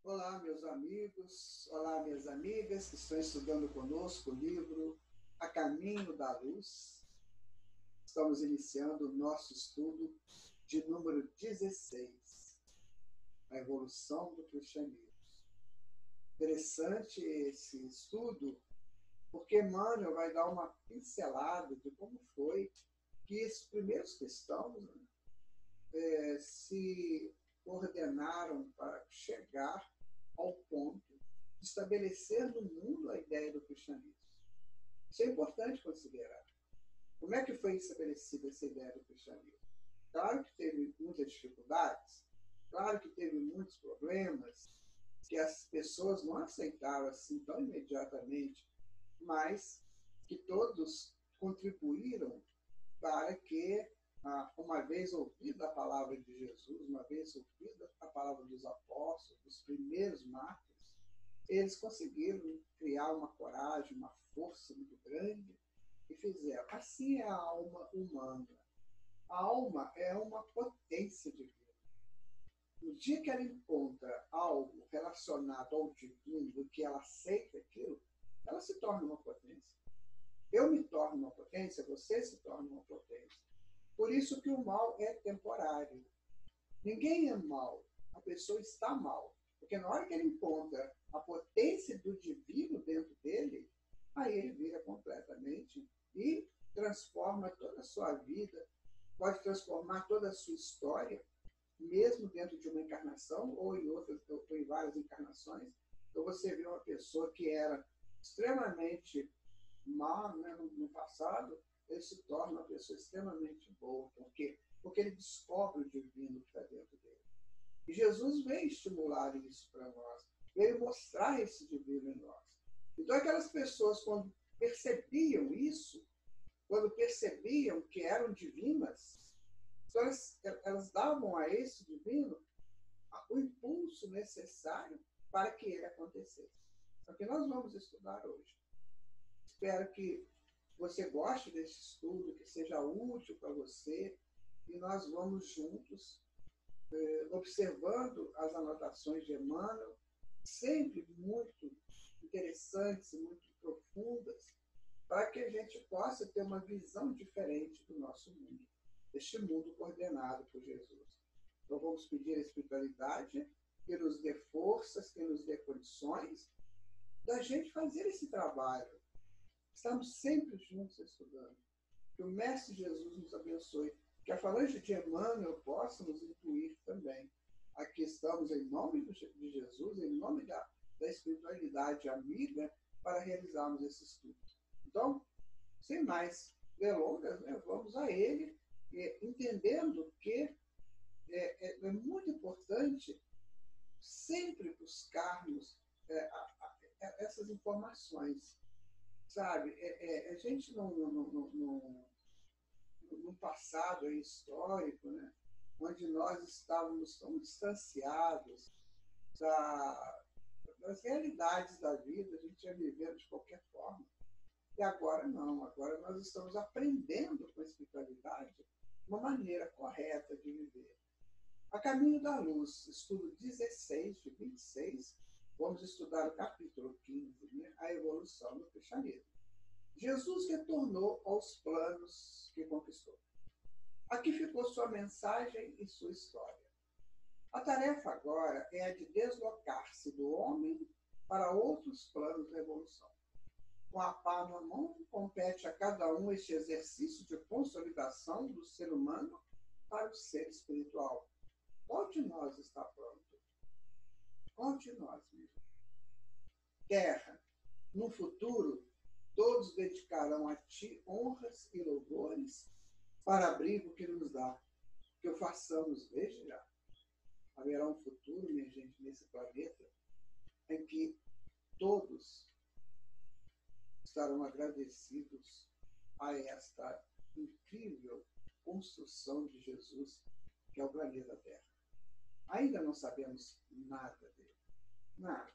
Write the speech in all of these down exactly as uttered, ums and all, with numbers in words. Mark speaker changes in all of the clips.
Speaker 1: Olá, meus amigos, olá, minhas amigas que estão estudando conosco o livro A Caminho da Luz. Estamos iniciando o nosso estudo de número dezesseis, a evolução do cristianismo. Interessante esse estudo, porque Emmanuel vai dar uma pincelada de como foi que esses primeiros cristãos né, é, se ordenaram para chegar ao ponto de estabelecer no mundo a ideia do cristianismo. Isso é importante considerar. Como é que foi estabelecida essa ideia do cristianismo? Claro que teve muitas dificuldades, claro que teve muitos problemas, que as pessoas não aceitaram assim tão imediatamente, mas que todos contribuíram para que, uma vez ouvida a palavra de Jesus, uma vez ouvida a palavra dos apóstolos, dos primeiros mártires, eles conseguiram criar uma coragem, uma força muito grande e fizeram. Assim é a alma humana. A alma é uma potência divina. No dia que ela encontra algo relacionado ao divino, que ela aceita aquilo, ela se torna uma potência. Eu me torno uma potência, você se torna uma potência. Por isso que o mal é temporário. Ninguém é mal, a pessoa está mal. Porque na hora que ele encontra a potência do divino dentro dele, aí ele vira completamente e transforma toda a sua vida, pode transformar toda a sua história, mesmo dentro de uma encarnação ou em outras, ou em várias encarnações. Então você vê uma pessoa que era extremamente má, né, no passado, ele se torna uma pessoa extremamente boa. Por quê? Porque ele descobre o divino que está dentro dele. E Jesus veio estimular isso para nós, veio mostrar esse divino em nós. Então aquelas pessoas, quando percebiam isso, quando percebiam que eram divinas, elas, elas davam a esse divino o impulso necessário para que ele acontecesse. É o que nós vamos estudar hoje. Espero que você goste desse estudo, que seja útil para você, e nós vamos juntos, eh, observando as anotações de Emmanuel, sempre muito interessantes e muito profundas, para que a gente possa ter uma visão diferente do nosso mundo, deste mundo coordenado por Jesus. Então vamos pedir à espiritualidade que nos dê forças, que nos dê condições da gente fazer esse trabalho. Estamos sempre juntos estudando. Que o Mestre Jesus nos abençoe. Que a falange de Emmanuel possa nos incluir também. Aqui estamos em nome de Jesus, em nome da, da espiritualidade amiga, para realizarmos esse estudo. Então, sem mais delongas, né, vamos a ele, entendendo que é, é, é muito importante sempre buscarmos é, a, a, essas informações. Sabe, é, é, a gente não, não, não, não, no passado histórico, né, onde nós estávamos tão distanciados da, das realidades da vida, a gente ia vivendo de qualquer forma. E agora não, agora nós estamos aprendendo com a espiritualidade uma maneira correta de viver. A Caminho da Luz, estudo dezesseis de vinte e seis, vamos estudar o capítulo quinze, né, a evolução do cristianismo. Jesus retornou aos planos que conquistou. Aqui ficou sua mensagem e sua história. A tarefa agora é a de deslocar-se do homem para outros planos da evolução. Com a pá na mão, compete a cada um este exercício de consolidação do ser humano para o ser espiritual. Qual de nós está pronto? Qual de nós mesmo? Terra, no futuro, todos dedicarão a ti honras e louvores para abrigo que nos dá. Que o façamos, veja já. Haverá um futuro, minha gente, nesse planeta, em que todos estarão agradecidos a esta incrível construção de Jesus, que é o planeta Terra. Ainda não sabemos nada dele. Nada.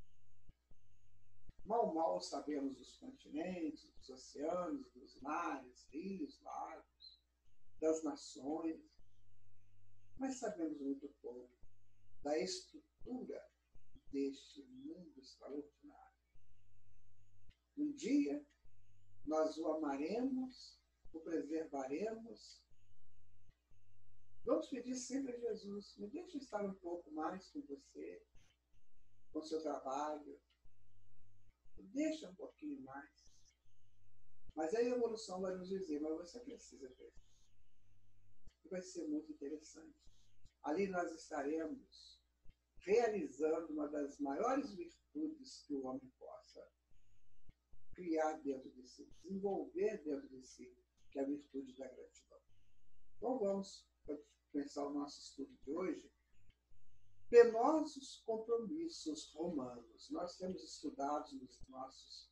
Speaker 1: Mal, mal sabemos dos continentes, dos oceanos, dos mares, rios, lagos, das nações, mas sabemos muito pouco da estrutura deste mundo extraordinário. Um dia nós o amaremos, o preservaremos. Vamos pedir sempre a Jesus, me deixe estar um pouco mais com você, com o seu trabalho, me deixa um pouquinho mais. Mas aí a evolução vai nos dizer, mas você precisa crescer. E vai ser muito interessante. Ali nós estaremos realizando uma das maiores virtudes que o homem possa criar dentro de si, desenvolver dentro de si, que é a virtude da gratidão. Então vamos pensar o nosso estudo de hoje. Penosos compromissos romanos. Nós temos estudado nos nossos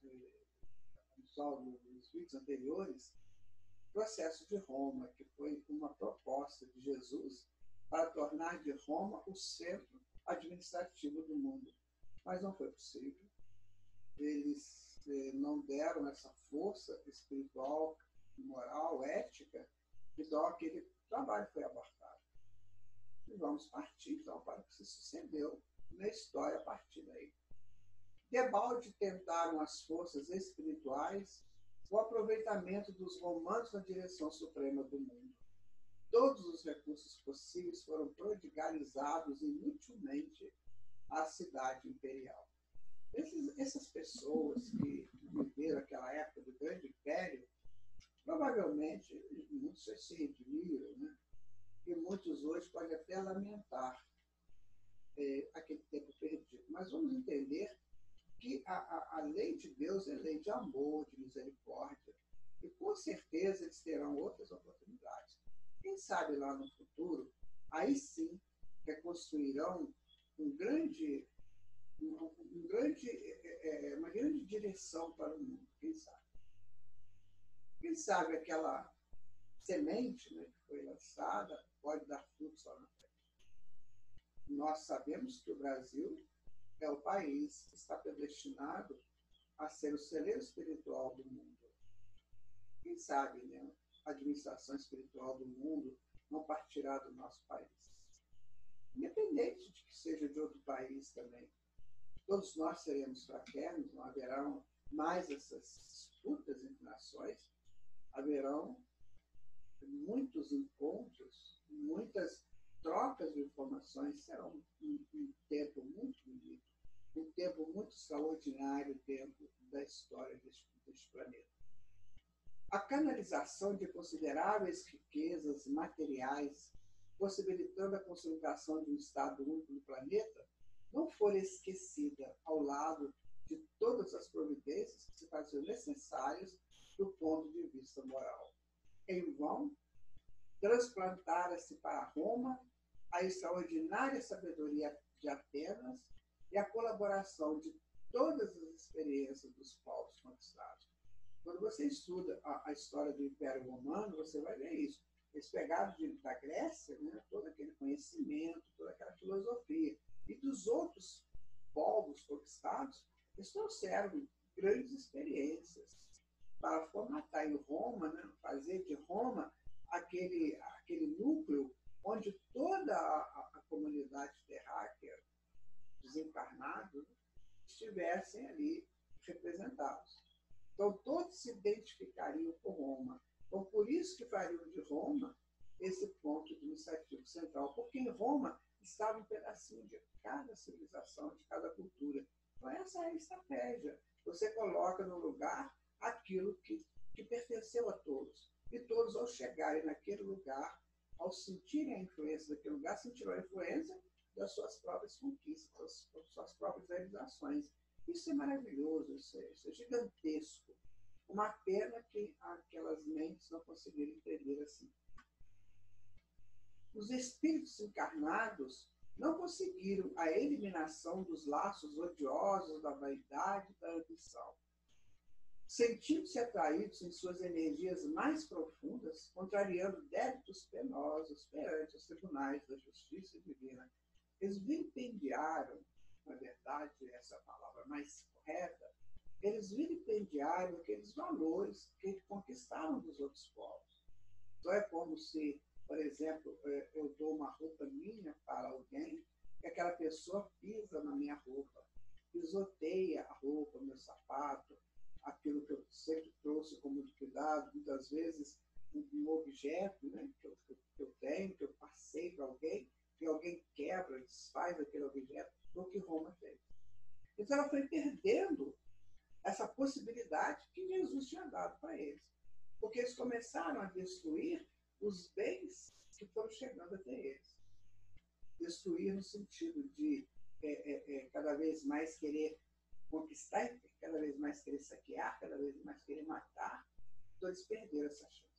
Speaker 1: nos vídeos anteriores o processo de Roma, que foi uma proposta de Jesus para tornar de Roma o centro administrativo do mundo. Mas não foi possível. Eles eh, não deram essa força espiritual, moral, ética, então aquele trabalho foi abortado. E vamos partir, então, para o que se sucedeu na história a partir daí. Debalde tentaram as forças espirituais o aproveitamento dos romanos na direção suprema do mundo. Todos os recursos possíveis foram prodigalizados inutilmente à cidade imperial. Esses, essas pessoas que viveram aquela época do grande império, provavelmente, muitos se redimiram, né? E muitos hoje podem até lamentar é, aquele tempo perdido. Mas vamos entender que a, a, a lei de Deus é lei de amor, de misericórdia, e com certeza eles terão outras oportunidades. Quem sabe lá no futuro, aí sim, reconstruirão um grande, um, um grande, é, uma grande direção para o mundo, quem sabe. Quem sabe aquela semente, né, que foi lançada pode dar frutos lá na frente. Nós sabemos que o Brasil é o país que está predestinado a ser o celeiro espiritual do mundo. Quem sabe, né, a administração espiritual do mundo não partirá do nosso país. Independente de que seja de outro país também. Todos nós seremos fraternos, não haverão mais essas disputas entre nações, haverão muitos encontros, muitas trocas de informações, será um, um, um tempo muito bonito, um tempo muito extraordinário dentro da história deste, deste planeta. A canalização de consideráveis riquezas materiais, possibilitando a consolidação de um Estado único no planeta, não for esquecida ao lado de todas as providências que se faziam necessárias do ponto de vista moral. Em vão, transplantara-se para Roma a extraordinária sabedoria de Atenas e a colaboração de todas as experiências dos povos conquistados. Quando você estuda a, a história do Império Romano, você vai ver isso. Eles pegaram de, da Grécia, né, todo aquele conhecimento, toda aquela filosofia. E dos outros povos conquistados, eles trouxeram grandes experiências para formatar em Roma, né, fazer de Roma aquele, aquele núcleo onde toda a, a comunidade terráquea, desencarnado, estivessem ali representados. Então, todos se identificariam com Roma. Então, por isso que fariam de Roma esse ponto administrativo central, porque em Roma estava um pedacinho de cada civilização, de cada cultura. Então, essa é a estratégia. Você coloca no lugar aquilo que, que pertenceu a todos. E todos, ao chegarem naquele lugar, ao sentirem a influência daquele lugar, sentirão a influência das suas próprias conquistas, das suas próprias realizações. Isso é maravilhoso, isso é, isso é gigantesco. Uma pena que aquelas mentes não conseguiram entender assim. Os espíritos encarnados não conseguiram a eliminação dos laços odiosos da vaidade e da ambição. Sentindo-se atraídos em suas energias mais profundas, contrariando débitos penosos perante os tribunais da justiça divina, eles vilipendiaram, na verdade, essa é a palavra mais correta, eles vilipendiaram aqueles valores que conquistaram dos outros povos. Então é como se, por exemplo, eu dou uma roupa minha para alguém, e aquela pessoa pisa na minha roupa. para alguém, e alguém quebra, desfaz aquele objeto, o que Roma fez. Então ela foi perdendo essa possibilidade que Jesus tinha dado para eles. Porque eles começaram a destruir os bens que foram chegando até eles. Destruir no sentido de é, é, é, cada vez mais querer conquistar, cada vez mais querer saquear, cada vez mais querer matar. Então eles perderam essa chance.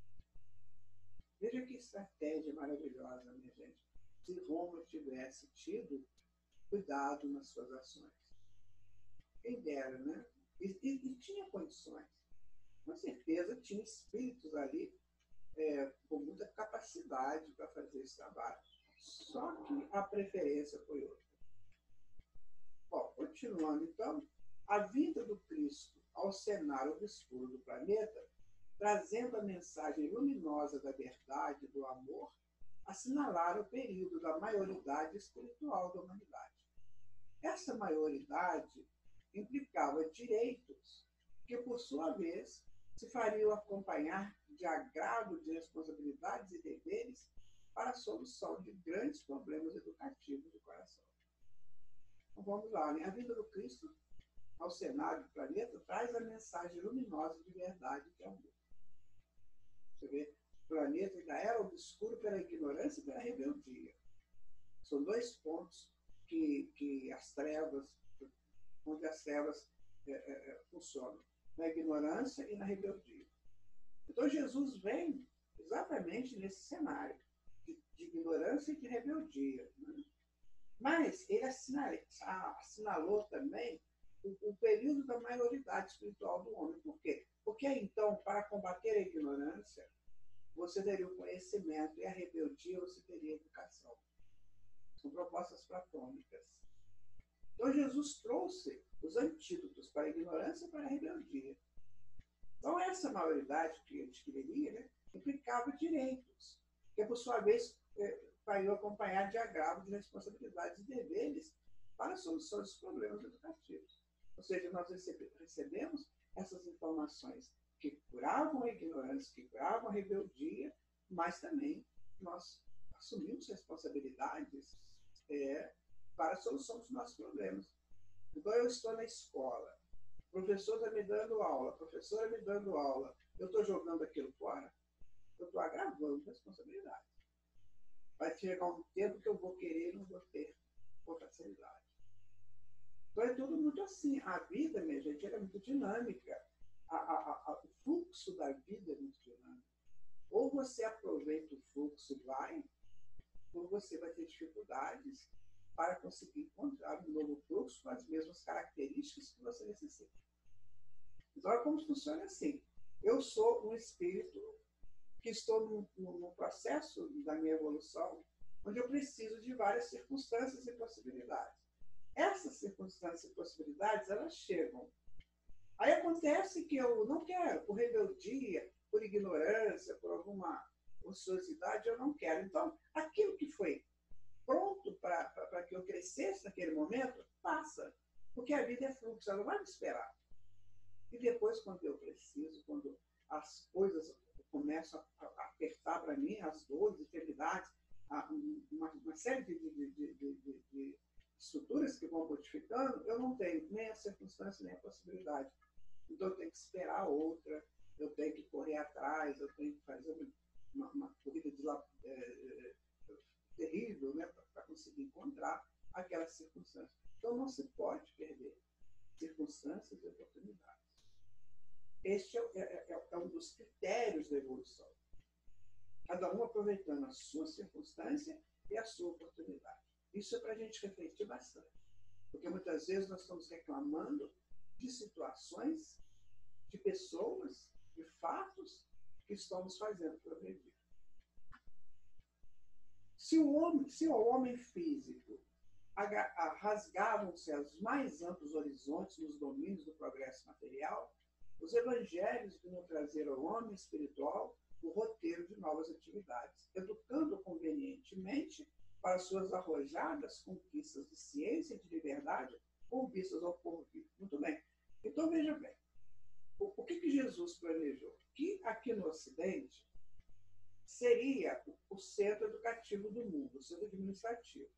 Speaker 1: Veja que estratégia maravilhosa, minha gente. Se Roma tivesse tido cuidado nas suas ações. Quem dera, né? E, e, e tinha condições. Com certeza tinha espíritos ali é, com muita capacidade para fazer esse trabalho. Só que a preferência foi outra. Bom, continuando então, a vinda do Cristo ao cenário obscuro do planeta, trazendo a mensagem luminosa da verdade e do amor, assinalaram o período da maioridade espiritual da humanidade. Essa maioridade implicava direitos que, por sua vez, se fariam acompanhar de agravo de responsabilidades e deveres para a solução de grandes problemas educativos do coração. Então, vamos lá, né? A vinda do Cristo ao cenário do planeta traz a mensagem luminosa de verdade que é amor. Você vê, o planeta ainda era obscuro pela ignorância e pela rebeldia. São dois pontos que, que as trevas, onde as trevas é, é, funcionam, na ignorância e na rebeldia. Então Jesus vem exatamente nesse cenário de, de ignorância e de rebeldia. Né? Mas ele assinalou, assinalou também o, o período da maioridade espiritual do homem. Por quê? Porque então, para combater a ignorância, você teria o conhecimento, e a rebeldia você teria a educação. São propostas platônicas. Então Jesus trouxe os antídotos para a ignorância e para a rebeldia. Então essa maioridade que adquiriria, né, implicava direitos, que por sua vez vai acompanhar de agravo de responsabilidades e deveres para a solução dos problemas educativos. Ou seja, nós recebemos essas informações que curavam a ignorância, que curavam a rebeldia, mas também nós assumimos responsabilidades é, para a solução dos nossos problemas. Então, eu estou na escola, o professor está me dando aula, a professora me dando aula, eu estou jogando aquilo fora, eu estou agravando responsabilidade. Vai chegar um tempo que eu vou querer e não vou ter com facilidade. Então, é tudo muito assim. A vida, minha gente, ela é muito dinâmica. A, a, a, o fluxo da vida é muito dinâmico. Ou você aproveita o fluxo e vai, ou você vai ter dificuldades para conseguir encontrar um novo fluxo com as mesmas características que você necessita. Então, é como funciona assim. Eu sou um espírito que estou num, num processo da minha evolução, onde eu preciso de várias circunstâncias e possibilidades. Essas circunstâncias e possibilidades, elas chegam. Aí acontece que eu não quero, por rebeldia, por ignorância, por alguma ociosidade, eu não quero. Então, aquilo que foi pronto para que eu crescesse naquele momento, passa. Porque a vida é fluxo, ela não vai me esperar. E depois, quando eu preciso, quando as coisas começam a apertar para mim, as dores, enfermidades, uma, uma série de, de, de, de, de estruturas que vão modificando, eu não tenho nem a circunstância, nem a possibilidade. Então, eu tenho que esperar outra, eu tenho que correr atrás, eu tenho que fazer uma, uma corrida de, é, é, terrível, né, para conseguir encontrar aquela circunstância. Então, não se pode perder circunstâncias e oportunidades. Este é, é, é um dos critérios da evolução. Cada um aproveitando a sua circunstância e a sua oportunidade. Isso é para a gente refletir bastante. Porque muitas vezes nós estamos reclamando de situações, de pessoas, de fatos que estamos fazendo progredir. Se o homem, se o homem físico rasgavam-se aos mais amplos horizontes nos domínios do progresso material, os evangelhos vinham trazer ao homem espiritual o roteiro de novas atividades, educando convenientemente para suas arrojadas conquistas de ciência e de liberdade com vistas ao porvir. Muito bem. Então, veja bem, o, o que, que Jesus planejou? Que aqui no Ocidente seria o centro educativo do mundo, o centro administrativo.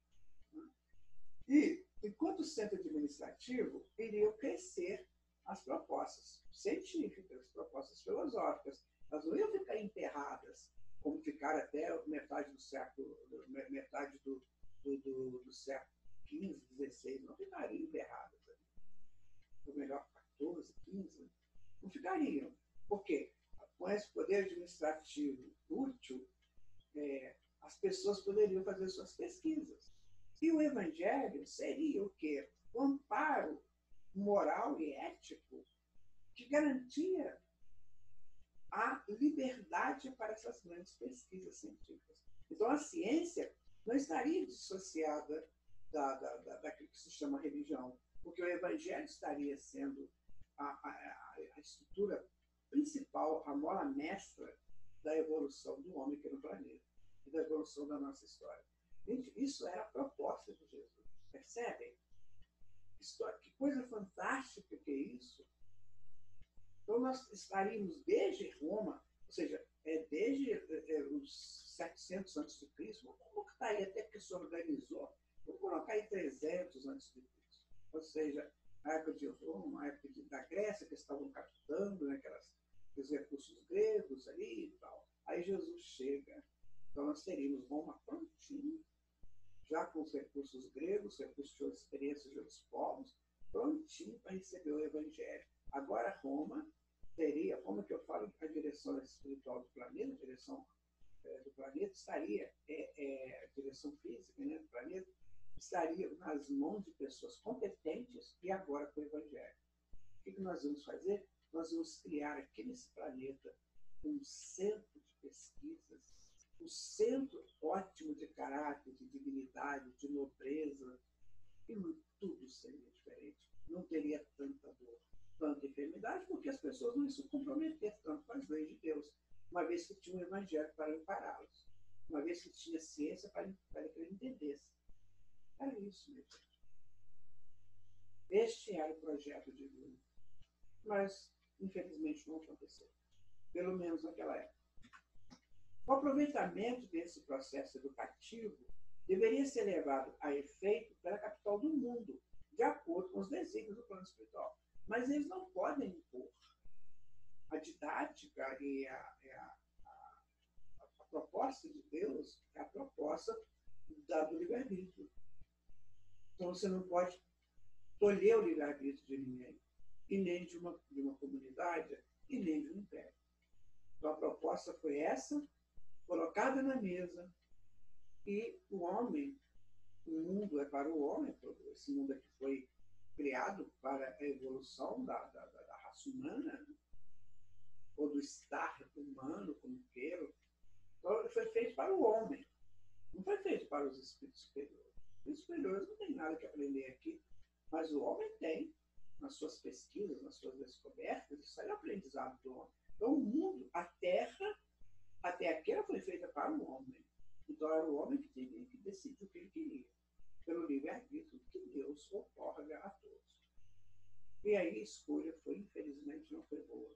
Speaker 1: E, enquanto centro administrativo, iriam crescer as propostas científicas, as propostas filosóficas. Elas não iam ficar enterradas, como ficaram até metade do século, metade do, do, do, do século quinze, dezesseis, não ficariam enterradas. Ou melhor, quatorze, quinze, não ficariam. Por quê? Com esse poder administrativo útil, é, as pessoas poderiam fazer suas pesquisas. E o evangelho seria o quê? O amparo moral e ético que garantia a liberdade para essas grandes pesquisas científicas. Então, a ciência não estaria dissociada da, da, da, daquilo que se chama religião, porque o evangelho estaria sendo a, a, a estrutura principal, a mola mestra da evolução do homem aqui no planeta e da evolução da nossa história. Gente, isso era a proposta de Jesus. Percebem? História, que coisa fantástica que é isso. Então, nós estaríamos desde Roma, ou seja, é, desde é, os setecentos antes de Cristo, vamos colocar aí até que se organizou, vamos colocar aí trezentos antes de Cristo. Ou seja, a época de Roma, a época de, da Grécia, que estavam captando, né, aquelas, os recursos gregos ali e tal. Aí Jesus chega. Então, nós teríamos Roma prontinho, já com os recursos gregos, recursos de outras experiências de outros povos, prontinho para receber o Evangelho. Agora, Roma teria, Roma que eu falo, a direção espiritual do planeta, a direção é, do planeta, estaria, é, é, a direção física, né, do planeta, estaria nas mãos de pessoas competentes e agora com o Evangelho. O que nós vamos fazer? Nós vamos criar aqui nesse planeta um centro de pesquisas, um centro ótimo de caráter, de dignidade, de nobreza, e tudo seria diferente. Não teria tanta dor, tanta enfermidade, porque as pessoas não iam se comprometer tanto com as leis de Deus, uma vez que tinha um evangelho para ampará-los, uma vez que tinha ciência para, para que ele entendesse. Era isso, meu gente. Este era o projeto divino. Mas, infelizmente, não aconteceu. Pelo menos naquela época. O aproveitamento desse processo educativo deveria ser levado a efeito pela capital do mundo, de acordo com os desígnios do plano espiritual. Mas eles não podem impor. A didática e a, a, a, a proposta de Deus é a proposta da, do livre-arbítrio. Então, você não pode tolher o livre-arbítrio de ninguém, e nem de uma, de uma comunidade, e nem de um império. Então, a proposta foi essa, colocada na mesa, e o homem, o mundo é para o homem, esse mundo aqui foi criado para a evolução da, da, da raça humana, né? Ou do estar humano, como queiram. Então, foi feito para o homem, não foi feito para os espíritos superiores. Os superiores não têm nada que aprender aqui, mas o homem tem, nas suas pesquisas, nas suas descobertas, isso é o aprendizado do homem. Então, o mundo, a Terra, até aquela foi feita para o homem. Então, era o homem que tinha que decidir o que ele queria, pelo livre-arbítrio que Deus outorga a todos. E aí a escolha foi, infelizmente, não foi boa.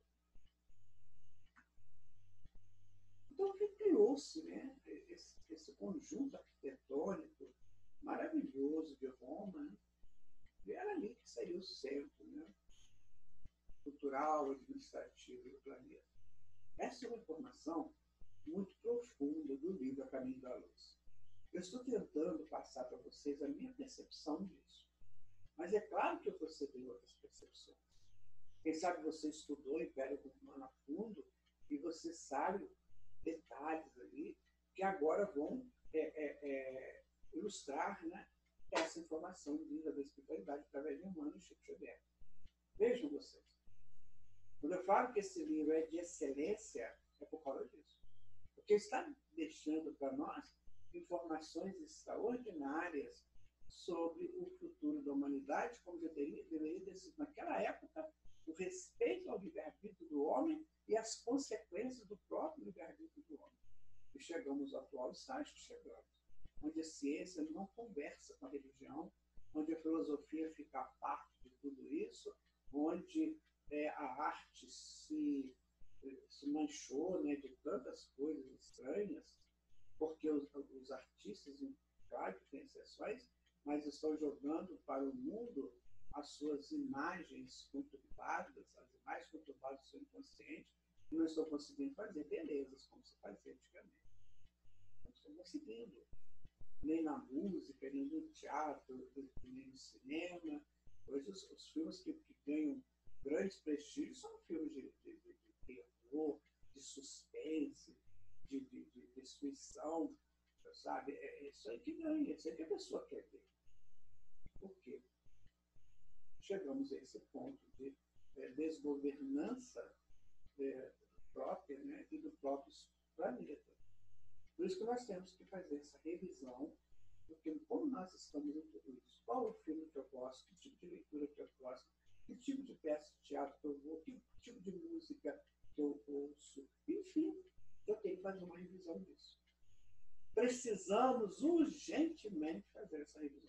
Speaker 1: Então, criou-se, né, esse, esse conjunto arquitetônico maravilhoso de Roma, né? E era ali que seria o centro, né, cultural, administrativo do planeta. Essa é uma informação muito profunda do livro A Caminho da Luz. Eu estou tentando passar para vocês a minha percepção disso. Mas é claro que você tem outras percepções. Quem sabe você estudou Império Romano a fundo e você sabe detalhes ali que agora vão é, é, é, ilustrar, né, essa informação vinda da espiritualidade através de Emmanuel e Chico Xavier. Vejam vocês. Quando eu falo que esse livro é de excelência, é por causa disso. Porque está deixando para nós informações extraordinárias sobre o futuro da humanidade, como deveria, deveria ter sido naquela época, o respeito ao livre-arbítrio do homem e as consequências do próprio livre-arbítrio do homem. E chegamos ao atual estágio que chegamos, onde a ciência não conversa com a religião, onde a filosofia fica a parte de tudo isso, onde é, a arte se se manchou, né, de tantas coisas estranhas, porque os, os artistas, claro que tem exceções, mas estão jogando para o mundo as suas imagens conturbadas, as imagens conturbadas do seu inconsciente, e não estão conseguindo fazer belezas como se fazia antigamente. Não estão conseguindo. Nem na música, nem no teatro, nem no cinema. Hoje os, os filmes que, que ganham grandes prestígios são filmes de, de, de, de terror, de suspense, de, de, de destruição, sabe? É isso aí que ganha, é isso aí que a pessoa quer ver. Por quê? Chegamos a esse ponto de é, desgovernança é, própria, né, e do próprio planeta. Por isso que nós temos que fazer essa revisão, porque como nós estamos em tudo isso, qual é o filme que eu gosto, que tipo de leitura que eu gosto, que tipo de peça de teatro que eu vou, que tipo de música que eu ouço, enfim, eu tenho que fazer uma revisão disso. Precisamos urgentemente fazer essa revisão.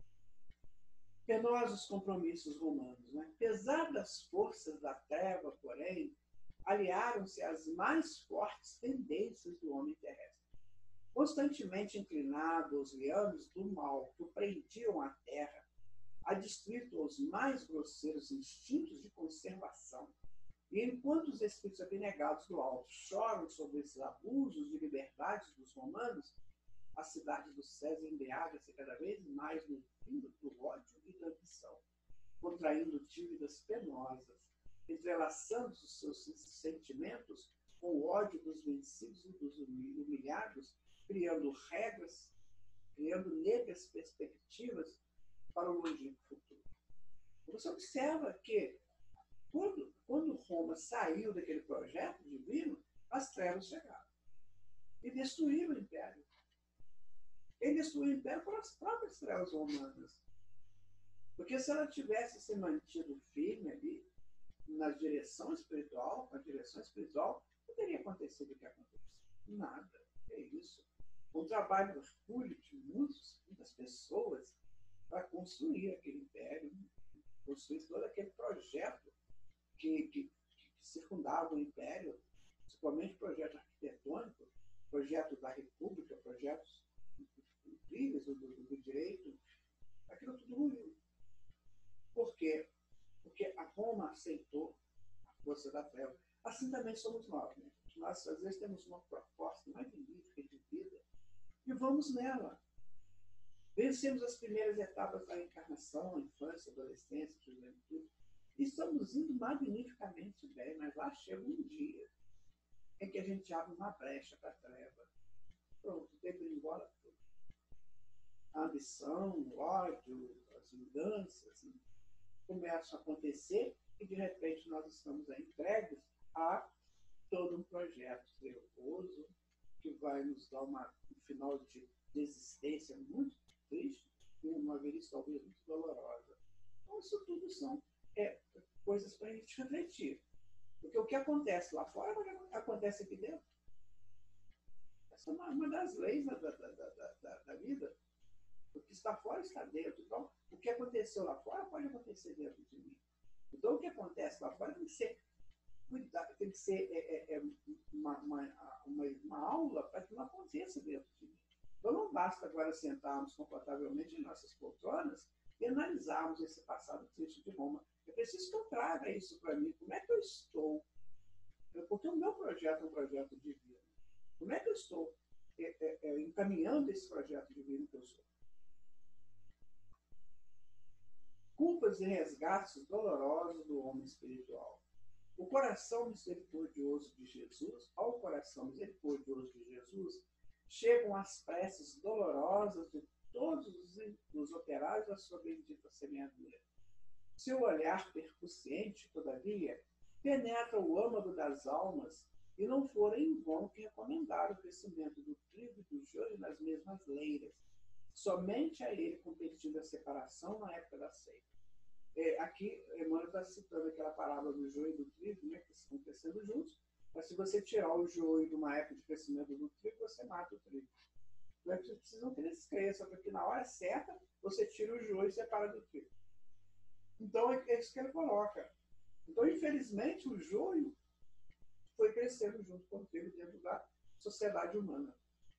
Speaker 1: Penosos compromissos romanos, né? Apesar das forças da treva, porém, aliaram-se às mais fortes tendências do homem terrestre. Constantemente inclinado aos liames do mal que o prendiam à terra, adstrito aos mais grosseiros instintos de conservação, e enquanto os espíritos abnegados do alto choram sobre esses abusos de liberdade dos romanos, a cidade do César embriaga-se cada vez mais no vinho do ódio e da ambição, contraindo dívidas penosas, entrelaçando os seus sentimentos com o ódio dos vencidos e dos humilhados, criando regras, criando negras perspectivas para o longínquo futuro. Você observa que, quando, quando Roma saiu daquele projeto divino, as trevas chegaram e destruíram o império. Quem destruiu o império foram as próprias trevas romanas. Porque se ela tivesse se mantido firme ali, na direção espiritual, na direção espiritual, não teria acontecido o que aconteceu. Nada. É isso. Um trabalho hercúleo de muitos, muitas pessoas para construir aquele império, construir todo aquele projeto que, que, que circundava o império, principalmente projeto arquitetônico, projeto da república, projetos incríveis do, do, do direito, aquilo tudo ruiu. Por quê? Porque a Roma aceitou a força da treva. Assim também somos nós. Né? Nós, às vezes, temos uma proposta magnífica de vida e vamos nela. Vencemos as primeiras etapas da encarnação, a infância, a adolescência, a juventude, e estamos indo magnificamente bem, mas lá chega um dia em que a gente abre uma brecha para a treva. Pronto, debringola tudo. A ambição, o ódio, as vinganças, começam a acontecer e, de repente, nós estamos entregues a todo um projeto nervoso que vai nos dar uma, um final de desistência muito triste e uma velhice talvez muito dolorosa. Então, isso tudo são é, coisas para a gente refletir. Porque o que acontece lá fora acontece aqui dentro. Essa é uma, uma das leis da, da, da, da, da vida. O que está fora está dentro. Então, o que aconteceu lá fora pode acontecer dentro de mim. Então, o que acontece lá fora tem que ser, cuidado, tem que ser é, é, uma, uma, uma, uma aula para que não aconteça dentro de mim. Então, não basta agora sentarmos confortavelmente em nossas poltronas e analisarmos esse passado triste de Roma. É preciso que eu traga isso para mim. Como é que eu estou? Porque o meu projeto é um projeto divino. Como é que eu estou é, é, é, encaminhando esse projeto divino que eu sou? Culpas e resgates dolorosos do homem espiritual. O coração misericordioso de Jesus, ao coração misericordioso de Jesus, chegam as preces dolorosas de todos os operários da sua bendita semeadura. Seu olhar percussiente, todavia, penetra o âmago das almas e não fora em vão que recomendaram o crescimento do trigo e do joio nas mesmas leiras. Somente a ele competindo a separação na época da ceifa. É, aqui, Emmanuel está citando aquela parábola do joio e do trigo, né, que estão crescendo juntos, mas se você tirar o joio de uma época de crescimento do trigo, você mata o trigo. Então, vocês precisam que eles cresçam, porque na hora certa, você tira o joio e separa do trigo. Então, é isso que ele coloca. Então, infelizmente, o joio foi crescendo junto com o trigo dentro da sociedade humana.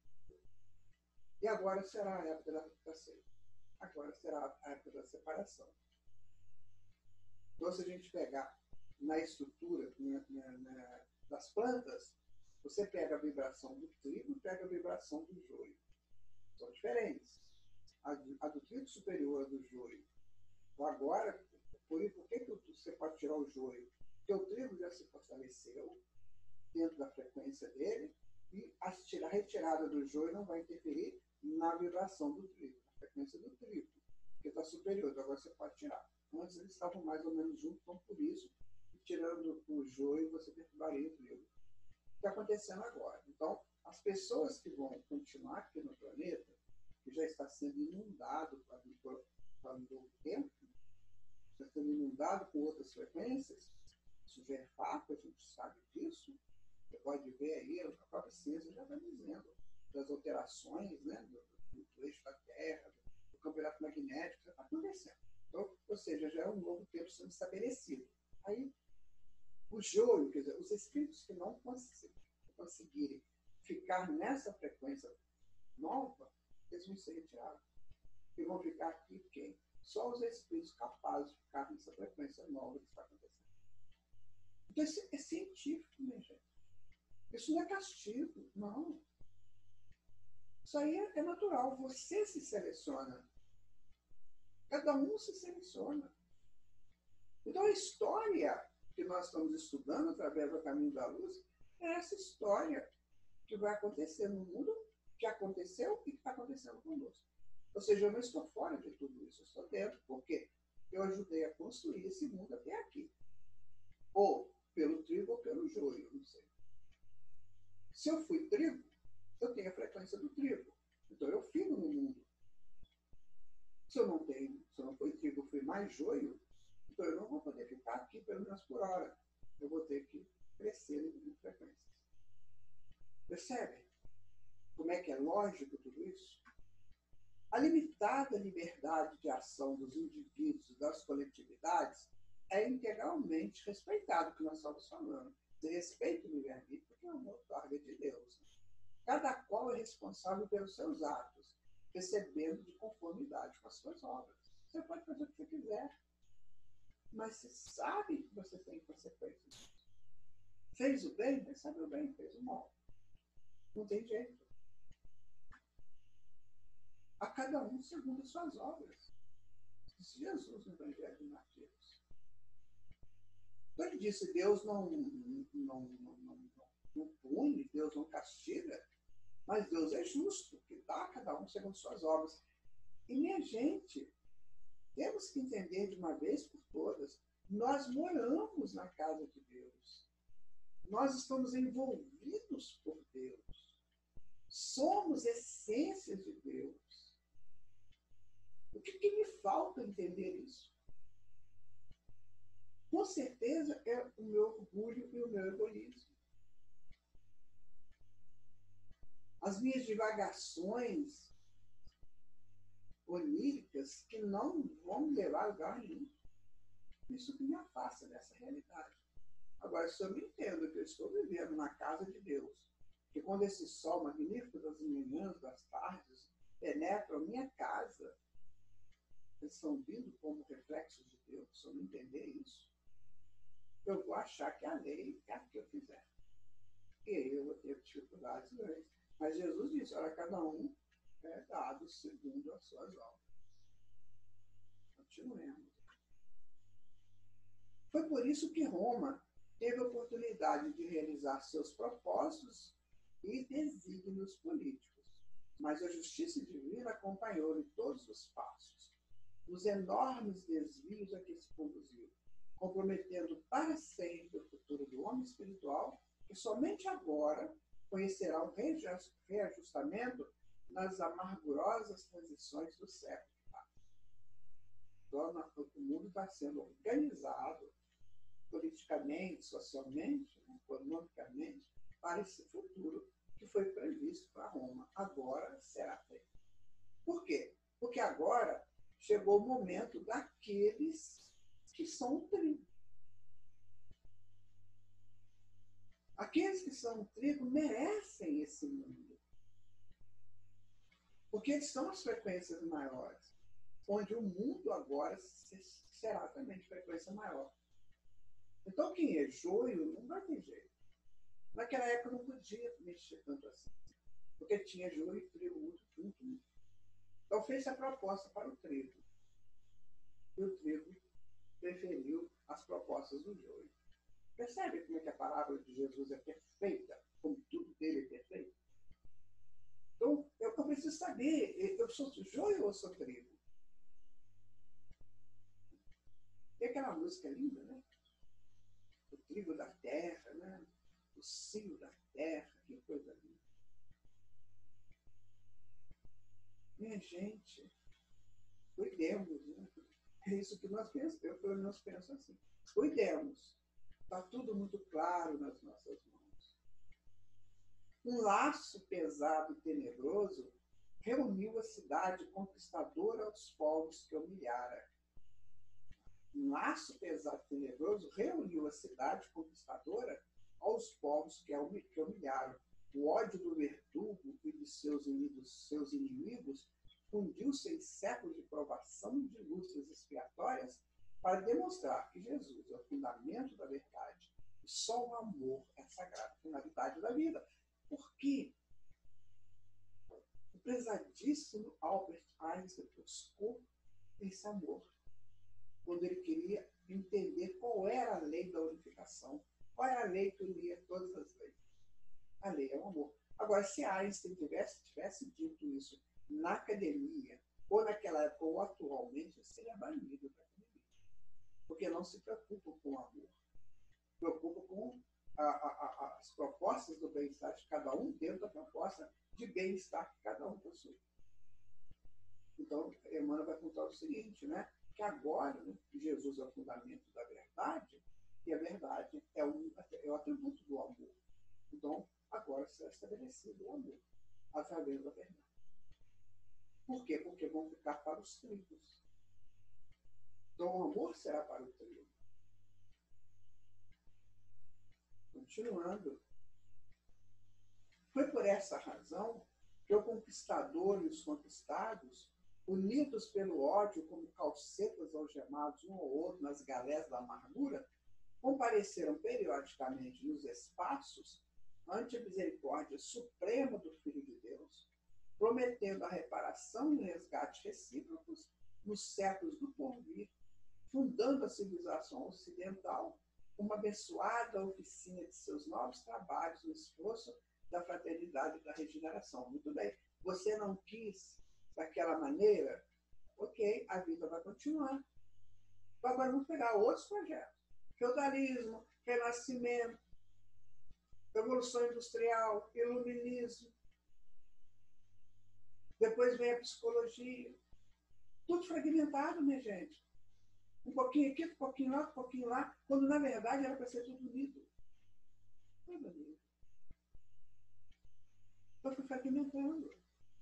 Speaker 1: E agora será a época da frustração. Agora será a época da separação. Então, se a gente pegar na estrutura na, na, na, das plantas, você pega a vibração do trigo e pega a vibração do joio. São diferentes. A, a do trigo superior, a do joio. Então, agora, por, por que, que você pode tirar o joio? Porque o trigo já se fortaleceu dentro da frequência dele e a, a retirada do joio não vai interferir na vibração do trigo, na frequência do trigo, porque está superior. Então, agora você pode tirar. Antes eles estavam mais ou menos juntos, então por isso, tirando o joio, você perturbaria o trigo. O que está acontecendo agora? Então, as pessoas que vão continuar aqui no planeta, que já está sendo inundado para o novo tempo, está sendo inundado com outras frequências, isso já é fato, a gente sabe disso. Você pode ver aí, a própria ciência já está dizendo das alterações, né, do, do, do eixo da Terra, do campeonato magnético, já está acontecendo. Então, ou seja, já é um novo tempo sendo estabelecido. Aí, o joio, quer dizer, os espíritos que não conseguirem ficar nessa frequência nova, eles vão ser retirados. E vão ficar aqui quem? Só os espíritos capazes de ficar nessa frequência nova que está acontecendo. Então, isso é científico, minha gente. Isso não é castigo, não. Isso aí é, é natural. Você se seleciona. Cada um se seleciona. Então, a história que nós estamos estudando através do Caminho da Luz é essa história que vai acontecer no mundo, que aconteceu e que está acontecendo conosco. Ou seja, eu não estou fora de tudo isso, eu estou dentro, porque eu ajudei a construir esse mundo até aqui. Ou pelo trigo ou pelo joio, não sei. Se eu fui trigo, eu tenho a frequência do trigo. Então eu fico no mundo. Se eu não tenho, se eu não fui trigo, eu fui mais joio, então eu não vou poder ficar aqui pelo menos por hora. Eu vou ter que crescer em frequências. Percebe? Como é que é lógico tudo isso? A limitada liberdade de ação dos indivíduos e das coletividades é integralmente respeitado, que nós estamos falando. Você respeita o livre-arbítrio, que é uma outorga de Deus. Cada qual é responsável pelos seus atos, recebendo de conformidade com as suas obras. Você pode fazer o que você quiser, mas você sabe que você tem consequências. Fez o bem, recebe o bem, fez o mal. Não tem jeito. A cada um segundo as suas obras. Disse Jesus no Evangelho de Mateus. Então ele disse, Deus não, não, não, não, não, não pune, Deus não castiga, mas Deus é justo, que dá a cada um segundo suas obras. E, minha gente, temos que entender de uma vez por todas, nós moramos na casa de Deus. Nós estamos envolvidos por Deus. Somos essências de Deus. O que, que me falta entender isso? Com certeza é o meu orgulho e o meu egoísmo. As minhas divagações oníricas que não vão me levar a lugar nenhum. Isso que me afasta dessa realidade. Agora, se eu me entendo que eu estou vivendo na casa de Deus, que quando esse sol magnífico das manhãs, das tardes, penetra a minha casa, eles estão vindo como reflexos de Deus. Se eu não entender isso, eu vou achar que a lei é a que eu fizer. E aí eu vou ter dificuldades grandes. Mas Jesus disse, olha, cada um é dado segundo as suas obras. Continuemos. Foi por isso que Roma teve a oportunidade de realizar seus propósitos e desígnios políticos. Mas a justiça divina acompanhou em todos os passos, os enormes desvios a que se conduziu, comprometendo para sempre o futuro do homem espiritual, que somente agora conhecerá o reajustamento nas amargurosas transições do século. Então, o mundo está sendo organizado politicamente, socialmente, economicamente, para esse futuro que foi previsto para Roma. Agora será feito. Por quê? Porque agora chegou o momento daqueles que são o trigo. Aqueles que são trigo merecem esse mundo. Porque eles são as frequências maiores, onde o mundo agora será também de frequência maior. Então, quem é joio não vai ter jeito. Naquela época não podia mexer tanto assim, porque tinha joio e trigo muito junto. Então, fez a proposta para o trigo. E o trigo preferiu as propostas do joio. Percebe como é que a palavra de Jesus é perfeita, como tudo dele é perfeito? Então, eu preciso saber, eu sou joio ou sou trigo? Tem aquela música linda, né? O trigo da terra, né? O cio da terra, que coisa linda. Minha gente, cuidemos, né? É isso que nós pensamos, eu pelo menos penso assim. Cuidemos. Está tudo muito claro nas nossas mãos. Um laço pesado e tenebroso reuniu a cidade conquistadora aos povos que humilhara. Um laço pesado e tenebroso reuniu a cidade conquistadora aos povos que a humilharam. O ódio do verdugo e de seus inimigos, seus inimigos fundiu-se em séculos de provação e de lutas expiatórias para demonstrar que Jesus é o fundamento da verdade. E só o amor é a sagrada finalidade da vida. Por quê? O pesadíssimo Albert Einstein buscou esse amor quando ele queria entender qual era a lei da unificação, qual era a lei que unia todas as leis. A lei é o amor. Agora, se Einstein tivesse, tivesse dito isso na academia, ou naquela época, ou atualmente, seria banido da academia. Porque não se preocupa com o amor. Se preocupa com a, a, a, as propostas do bem-estar de cada um dentro da proposta de bem-estar que cada um possui. Então, Emmanuel vai contar o seguinte, né? Que agora, né, Jesus é o fundamento da verdade, e a verdade é o, é o atributo do amor. Então, agora será estabelecido o amor, através da verdade. Por quê? Porque vão ficar para os trigos. Então, o amor será para o trigo. Continuando. Foi por essa razão que o conquistador e os conquistados, unidos pelo ódio como calcetas algemados um ao outro nas galés da amargura, compareceram periodicamente nos espaços ante a misericórdia suprema do Filho de Deus, prometendo a reparação e resgate recíprocos nos séculos do porvir, fundando a civilização ocidental, uma abençoada oficina de seus novos trabalhos no esforço da fraternidade e da regeneração. Muito bem. Você não quis daquela maneira? Ok, a vida vai continuar. Agora vamos pegar outros projetos. Feudalismo, renascimento, revolução industrial, iluminismo. Depois vem a psicologia. Tudo fragmentado, minha gente. Um pouquinho aqui, um pouquinho lá, um pouquinho lá, quando na verdade era para ser tudo unido. Tudo unido. Então foi fragmentando.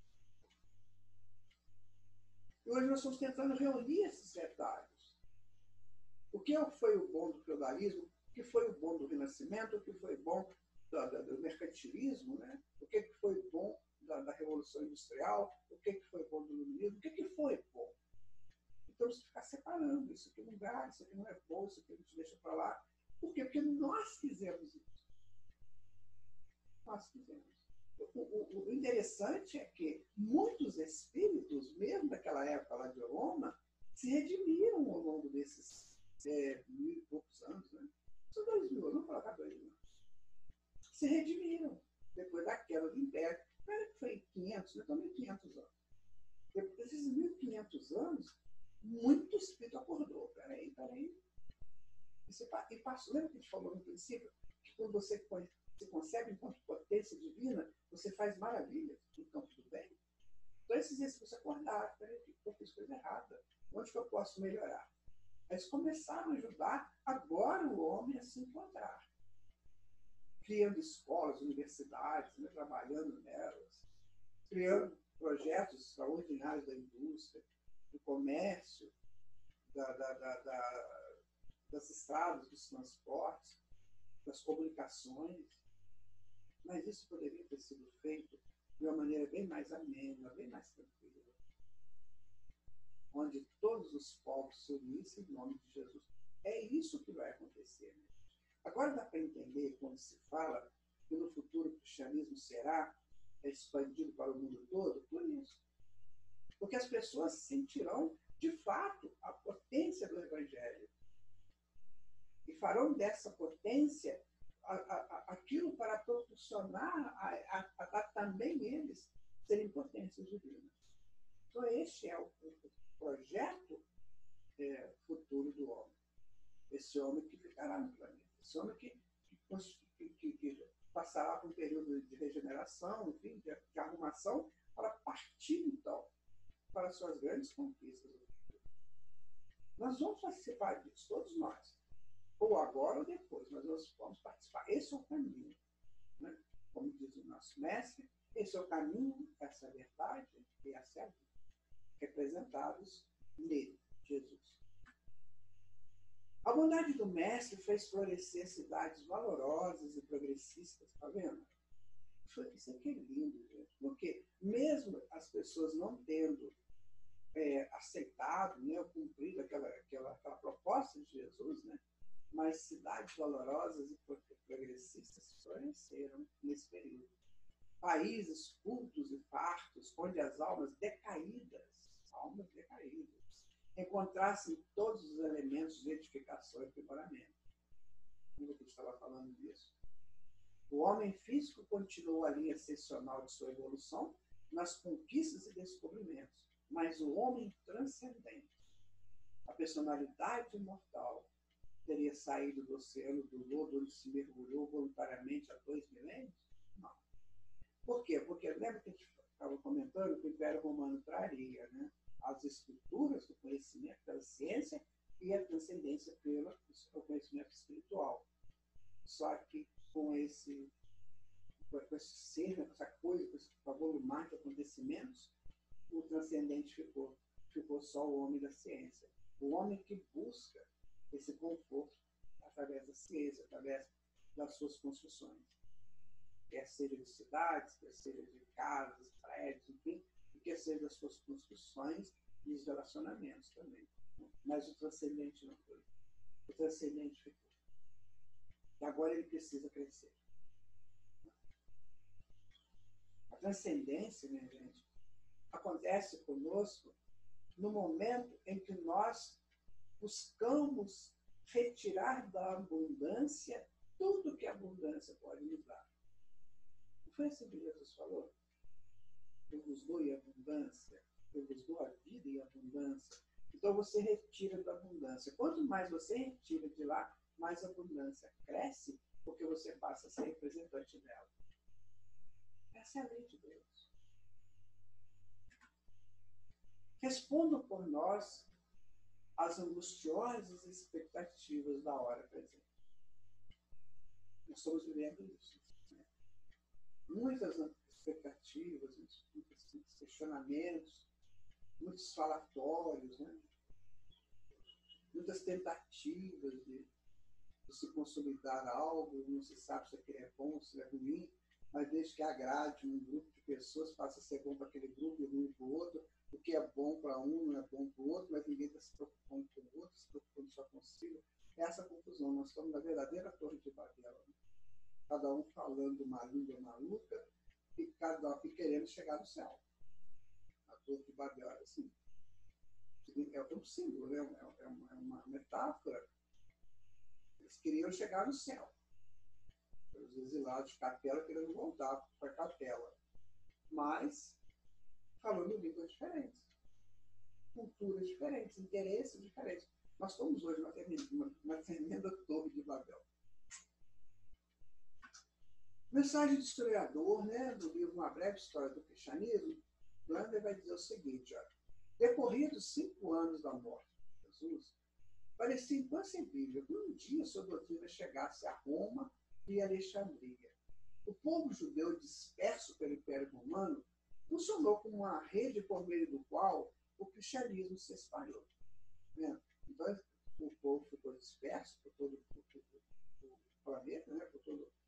Speaker 1: E hoje nós estamos tentando reunir esses detalhes. O que foi o bom do feudalismo? O que foi o bom do renascimento? O que foi bom do, do, do mercantilismo? Né? O que foi bom da, da Revolução Industrial? O que foi bom do iluminismo? O que foi bom? Então, temos que ficar separando. Isso aqui não dá, isso aqui não é bom, isso aqui a gente deixa para lá. Por quê? Porque nós fizemos isso. Nós fizemos. O, o, o interessante é que muitos espíritos, mesmo daquela época lá de Roma, se redimiram ao longo desses é, mil e poucos anos, né? São dois mil, não colocar dois mil. Se redimiram depois da queda do Império. Foi quinhentos, então mil e quinhentos anos. Depois desses mil e quinhentos anos, muito espírito acordou. Peraí, peraí. E passou, lembra que a gente falou no princípio? Que quando você se concebe enquanto potência divina, você faz maravilhas no campo do bem. Então, esses espíritos acordaram. Peraí, eu fiz coisa errada. Onde que eu posso melhorar? Eles começaram a ajudar agora o homem a se encontrar. Criando escolas, universidades, né, trabalhando nelas. Criando projetos extraordinários da indústria, do comércio, da, da, da, da, das estradas, dos transportes, das comunicações. Mas isso poderia ter sido feito de uma maneira bem mais amena, bem mais tranquila, onde todos os povos se unissem em nome de Jesus. É isso que vai acontecer. Né? Agora dá para entender quando se fala que no futuro o cristianismo será expandido para o mundo todo por isso. Porque as pessoas sentirão, de fato, a potência do Evangelho. E farão dessa potência a, a, aquilo para proporcionar a, a, a, a também eles serem potências divinas. Então, este é o, o projeto é, futuro do homem. Esse homem que ficará no planeta. Esse homem que, que, que, que passará por um período de regeneração, enfim, de, de arrumação, para partir, então, para suas grandes conquistas. Nós vamos participar disso, todos nós. Ou agora ou depois, mas nós vamos participar. Esse é o caminho. Né? Como diz o nosso mestre, esse é o caminho, essa é a verdade e essa é a vida, representados nele, Jesus. A bondade do mestre fez florescer cidades valorosas e progressistas, está vendo? Isso aqui é lindo, gente. Porque mesmo as pessoas não tendo é, aceitado, né, cumprido aquela, aquela, aquela proposta de Jesus, né, mas cidades valorosas e progressistas floresceram nesse período. Países cultos e fartos, onde as almas decaídas, almas decaídas, encontrassem todos os elementos de edificação e aprimoramento. Como eu estava falando disso. O homem físico continuou a linha excepcional de sua evolução nas conquistas e descobrimentos, mas o homem transcendente, a personalidade imortal, teria saído do oceano do lodo onde se mergulhou voluntariamente há dois milênios? Não. Por quê? Porque lembra que a gente estava comentando que o Império Romano traria, né, as escrituras, o conhecimento pela ciência e a transcendência pelo conhecimento espiritual. Só que com esse, com esse ser, com essa coisa, com esse volumário de acontecimentos, o transcendente ficou, ficou só o homem da ciência. O homem que busca esse conforto através da ciência, através das suas construções. Quer seja de cidades, quer seja de casas, prédios, enfim, e quer seja das suas construções e os relacionamentos também. Mas o transcendente não foi. O transcendente ficou. E agora ele precisa crescer. A transcendência, minha gente, acontece conosco no momento em que nós buscamos retirar da abundância tudo que a abundância pode nos dar. Não foi assim que Jesus falou? Eu vos dou em abundância, eu vos dou a vida em abundância. Então você retira da abundância. Quanto mais você retira de lá, mais a abundância cresce, porque você passa a ser representante dela. Essa é a lei de Deus. Respondam por nós as angustiosas expectativas da hora presente. Nós estamos vivendo isso. Né? Muitas expectativas, muitos questionamentos, muitos falatórios, né? Muitas tentativas de, de se consolidar algo, não se sabe se aquilo é bom, se é ruim, mas desde que agrade um grupo de pessoas, passa a ser bom para aquele grupo e ruim para o outro. O que é bom para um não é bom para o outro, mas ninguém está se preocupando com o outro, se preocupando só consigo. É essa confusão. Nós estamos na verdadeira torre de Babel. Né? Cada um falando uma língua maluca e, cada, e querendo chegar no céu. A torre de Babel é assim. É um símbolo, né? é, uma, é uma metáfora. Eles queriam chegar no céu. Os exilados de Capela querendo voltar para Capela. Mas falando línguas diferentes, culturas diferentes, interesses diferentes. Nós estamos hoje numa tremenda, uma tremenda torre de Babel. Mensagem do historiador, né, do livro Uma Breve História do Cristianismo, Lander vai dizer o seguinte: ó, decorridos cinco anos da morte de Jesus, parecia inconcebível que um dia sua doutrina chegasse a Roma e Alexandria. O povo judeu disperso pelo Império Romano funcionou como uma rede por meio do qual o cristianismo se espalhou. Né? Então, o povo ficou disperso por todo o planeta, né? por todo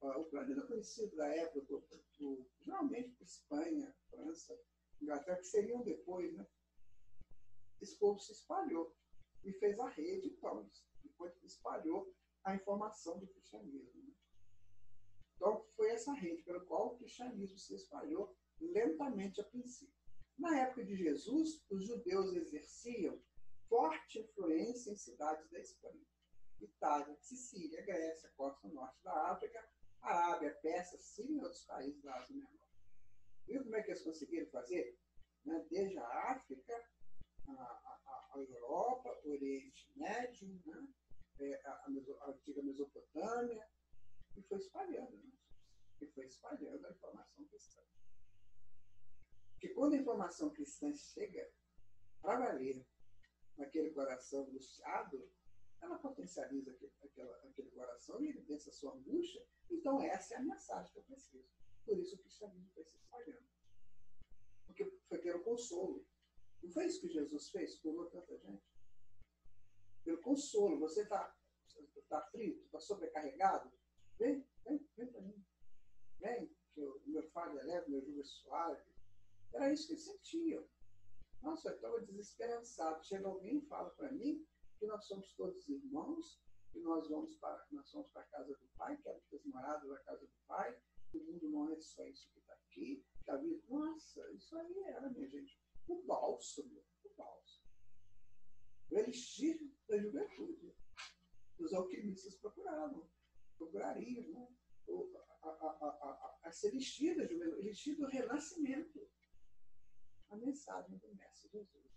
Speaker 1: O planeta conhecido da época, geralmente por Espanha, França, Inglaterra, que seriam depois, né? Esse povo se espalhou e fez a rede, então, depois espalhou a informação do cristianismo. Né? Então, foi essa rede pela qual o cristianismo se espalhou lentamente a princípio. Na época de Jesus, os judeus exerciam forte influência em cidades da Espanha. Itália, Sicília, Grécia, costa norte da África, Arábia, Pérsia, Síria e outros países da Ásia Menor. Viu como é que eles conseguiram fazer? Né? Desde a África, a, a, a Europa, o Oriente Médio, né? a, a, a antiga Mesopotâmia, e foi espalhando. Né? E foi espalhando a informação cristã. Porque quando a informação cristã chega para valer naquele coração angustiado, ela potencializa aquele, aquela, aquele coração e ele pensa a sua angústia. Então, essa é a mensagem que eu preciso. Por isso o cristianismo foi se espalhando. Porque foi pelo consolo. Não foi isso que Jesus fez? Curou tanta gente. Pelo consolo. Você está tá aflito, está sobrecarregado? Vem, vem, vem para mim. Vem, que o meu fardo é leve, meu jugo é suave. Era isso que eles sentiam. Nossa, eu estava desesperançado. Chega alguém e fala para mim que nós somos todos irmãos, que nós vamos para, nós vamos para a casa do Pai, que é as moradas da casa do Pai, que o mundo não é só isso que está aqui, que a vida... Nossa, isso aí era, minha gente, o bálsamo, o bálsamo. O elixir da juventude. Os alquimistas procuravam, procurariam, né? o, a, a, a, a, esse elixir da juventude, o elixir do renascimento. A mensagem do Mestre Jesus.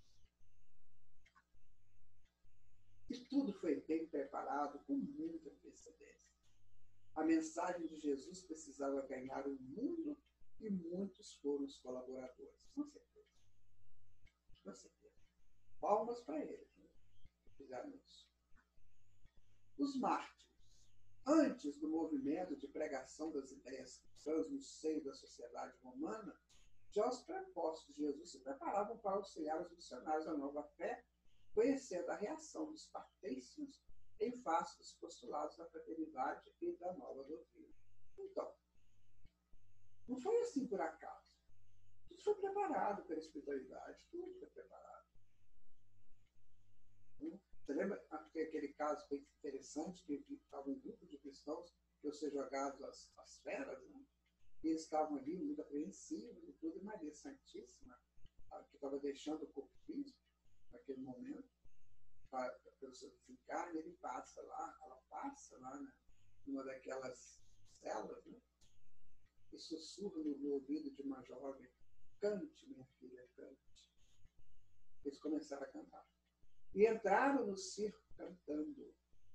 Speaker 1: E tudo foi bem preparado, com muita antecedência. A mensagem de Jesus precisava ganhar o mundo e muitos foram os colaboradores. Com certeza. Com certeza. Palmas para eles, né, que fizeram isso. Os mártires, antes do movimento de pregação das ideias cristãs no seio da sociedade romana, já os prepostos de Jesus se preparavam para auxiliar os missionários da nova fé, conhecendo a reação dos patrícios em face dos postulados da fraternidade e da nova doutrina. Então, não foi assim por acaso. Tudo foi preparado pela espiritualidade, tudo foi preparado. Você lembra aquele caso bem interessante, que estava um grupo de cristãos que iam ser jogados às, às feras, né? E eles estavam ali muito apreensivos e tudo, e Maria Santíssima, que estava deixando o corpo físico, naquele momento, para, pelo seu desencarne, ele passa lá, ela passa lá, né, numa daquelas celas, né, e sussurra no, no ouvido de uma jovem: cante, minha filha, cante. Eles começaram a cantar. E entraram no circo cantando.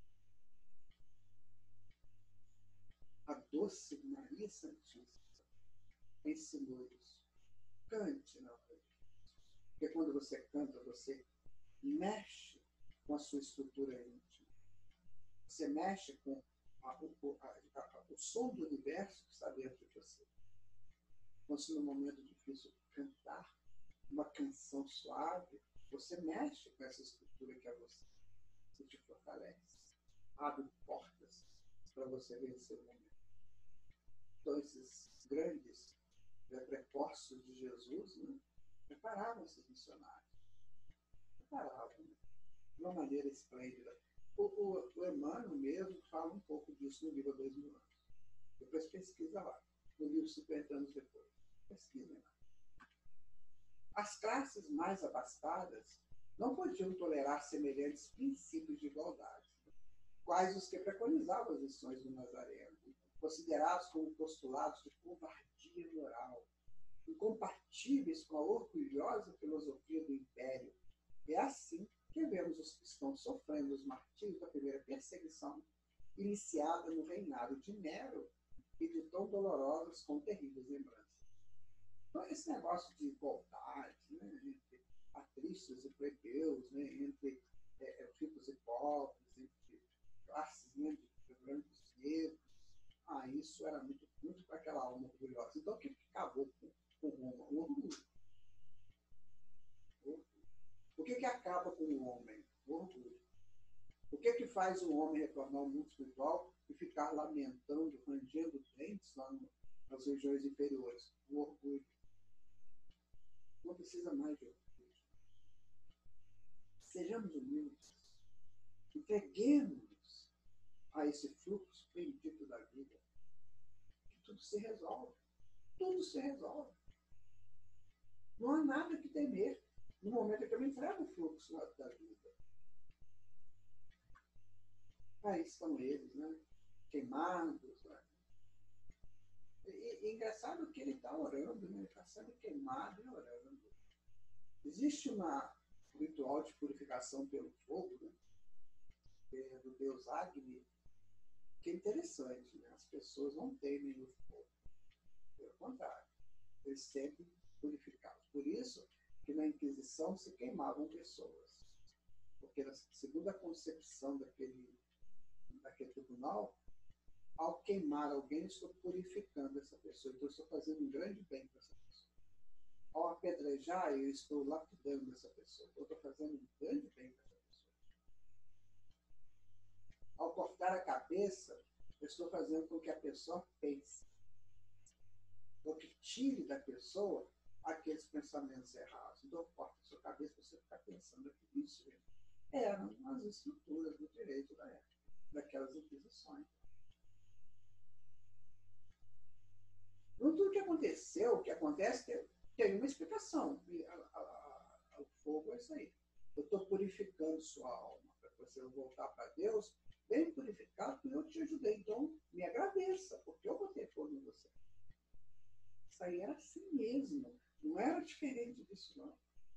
Speaker 1: A doce Maria Santíssima ensinou isso. Cante na voz. Porque quando você canta, você mexe com a sua estrutura íntima. Você mexe com a, o, a, a, o som do universo que está dentro de você. Então, se no momento difícil cantar uma canção suave, você mexe com essa estrutura que é você. Você te fortalece. Abre portas para você vencer o momento. Então, esses grandes né, prepostos de Jesus, né, preparavam esses missionários. Preparavam, né, de uma maneira esplêndida. O, o, o Emmanuel mesmo fala um pouco disso no livro Dois Mil Anos. Depois pesquisa lá, no livro cinquenta anos depois. Pesquisa lá. As classes mais abastadas não podiam tolerar semelhantes princípios de igualdade, quais os que preconizavam as lições do Nazareno, considerados como postulados de covardia moral, incompatíveis com a orgulhosa filosofia do império. É assim que vemos os cristãos sofrendo os martírios da primeira perseguição, iniciada no reinado de Nero e de tão dolorosas como terríveis lembranças. Então, esse negócio de igualdade, né, entre patrícios e plebeus, né, entre é, ricos e pobres, entre classes médias, brancos e negros, ah, isso era muito, muito para aquela alma orgulhosa. Então, o que acabou com, com Roma? O orgulho. O que, que acaba com o homem? O orgulho. O que que faz o homem retornar ao mundo espiritual e ficar lamentando, rangendo dentes lá no, nas regiões inferiores? O orgulho. Não precisa mais de orgulho. Sejamos humildes. Entreguemos a esse fluxo bendito da vida. Que tudo se resolve. Tudo se resolve. Não há nada que temer no momento que eu me entrego o fluxo da vida. Aí estão eles, né? Queimados. Né? E, e engraçado que ele está orando, né? Ele está sendo queimado e orando. Existe uma, um ritual de purificação pelo fogo, né? É, do deus Agni, que é interessante, né? As pessoas não temem o fogo. Pelo contrário, eles sempre purificados. Por isso que na Inquisição se queimavam pessoas. Porque, segundo a concepção daquele, daquele tribunal, ao queimar alguém, eu estou purificando essa pessoa. Então, eu estou fazendo um grande bem para essa pessoa. Ao apedrejar, eu estou lapidando essa pessoa. Então, eu estou fazendo um grande bem para essa pessoa. Ao cortar a cabeça, eu estou fazendo com que a pessoa pense. Ou que tire da pessoa aqueles pensamentos errados. Então, corta a sua cabeça para você ficar pensando que isso eram as estruturas do direito da época, daquelas inquisições. Não tudo que aconteceu, o que acontece, tem, tem uma explicação. E a, a, a, o fogo é isso aí. Eu estou purificando sua alma para você voltar para Deus bem purificado, porque eu te ajudei. Então, me agradeça, porque eu botei fogo em você. Isso aí era assim mesmo. Não era diferente disso, não.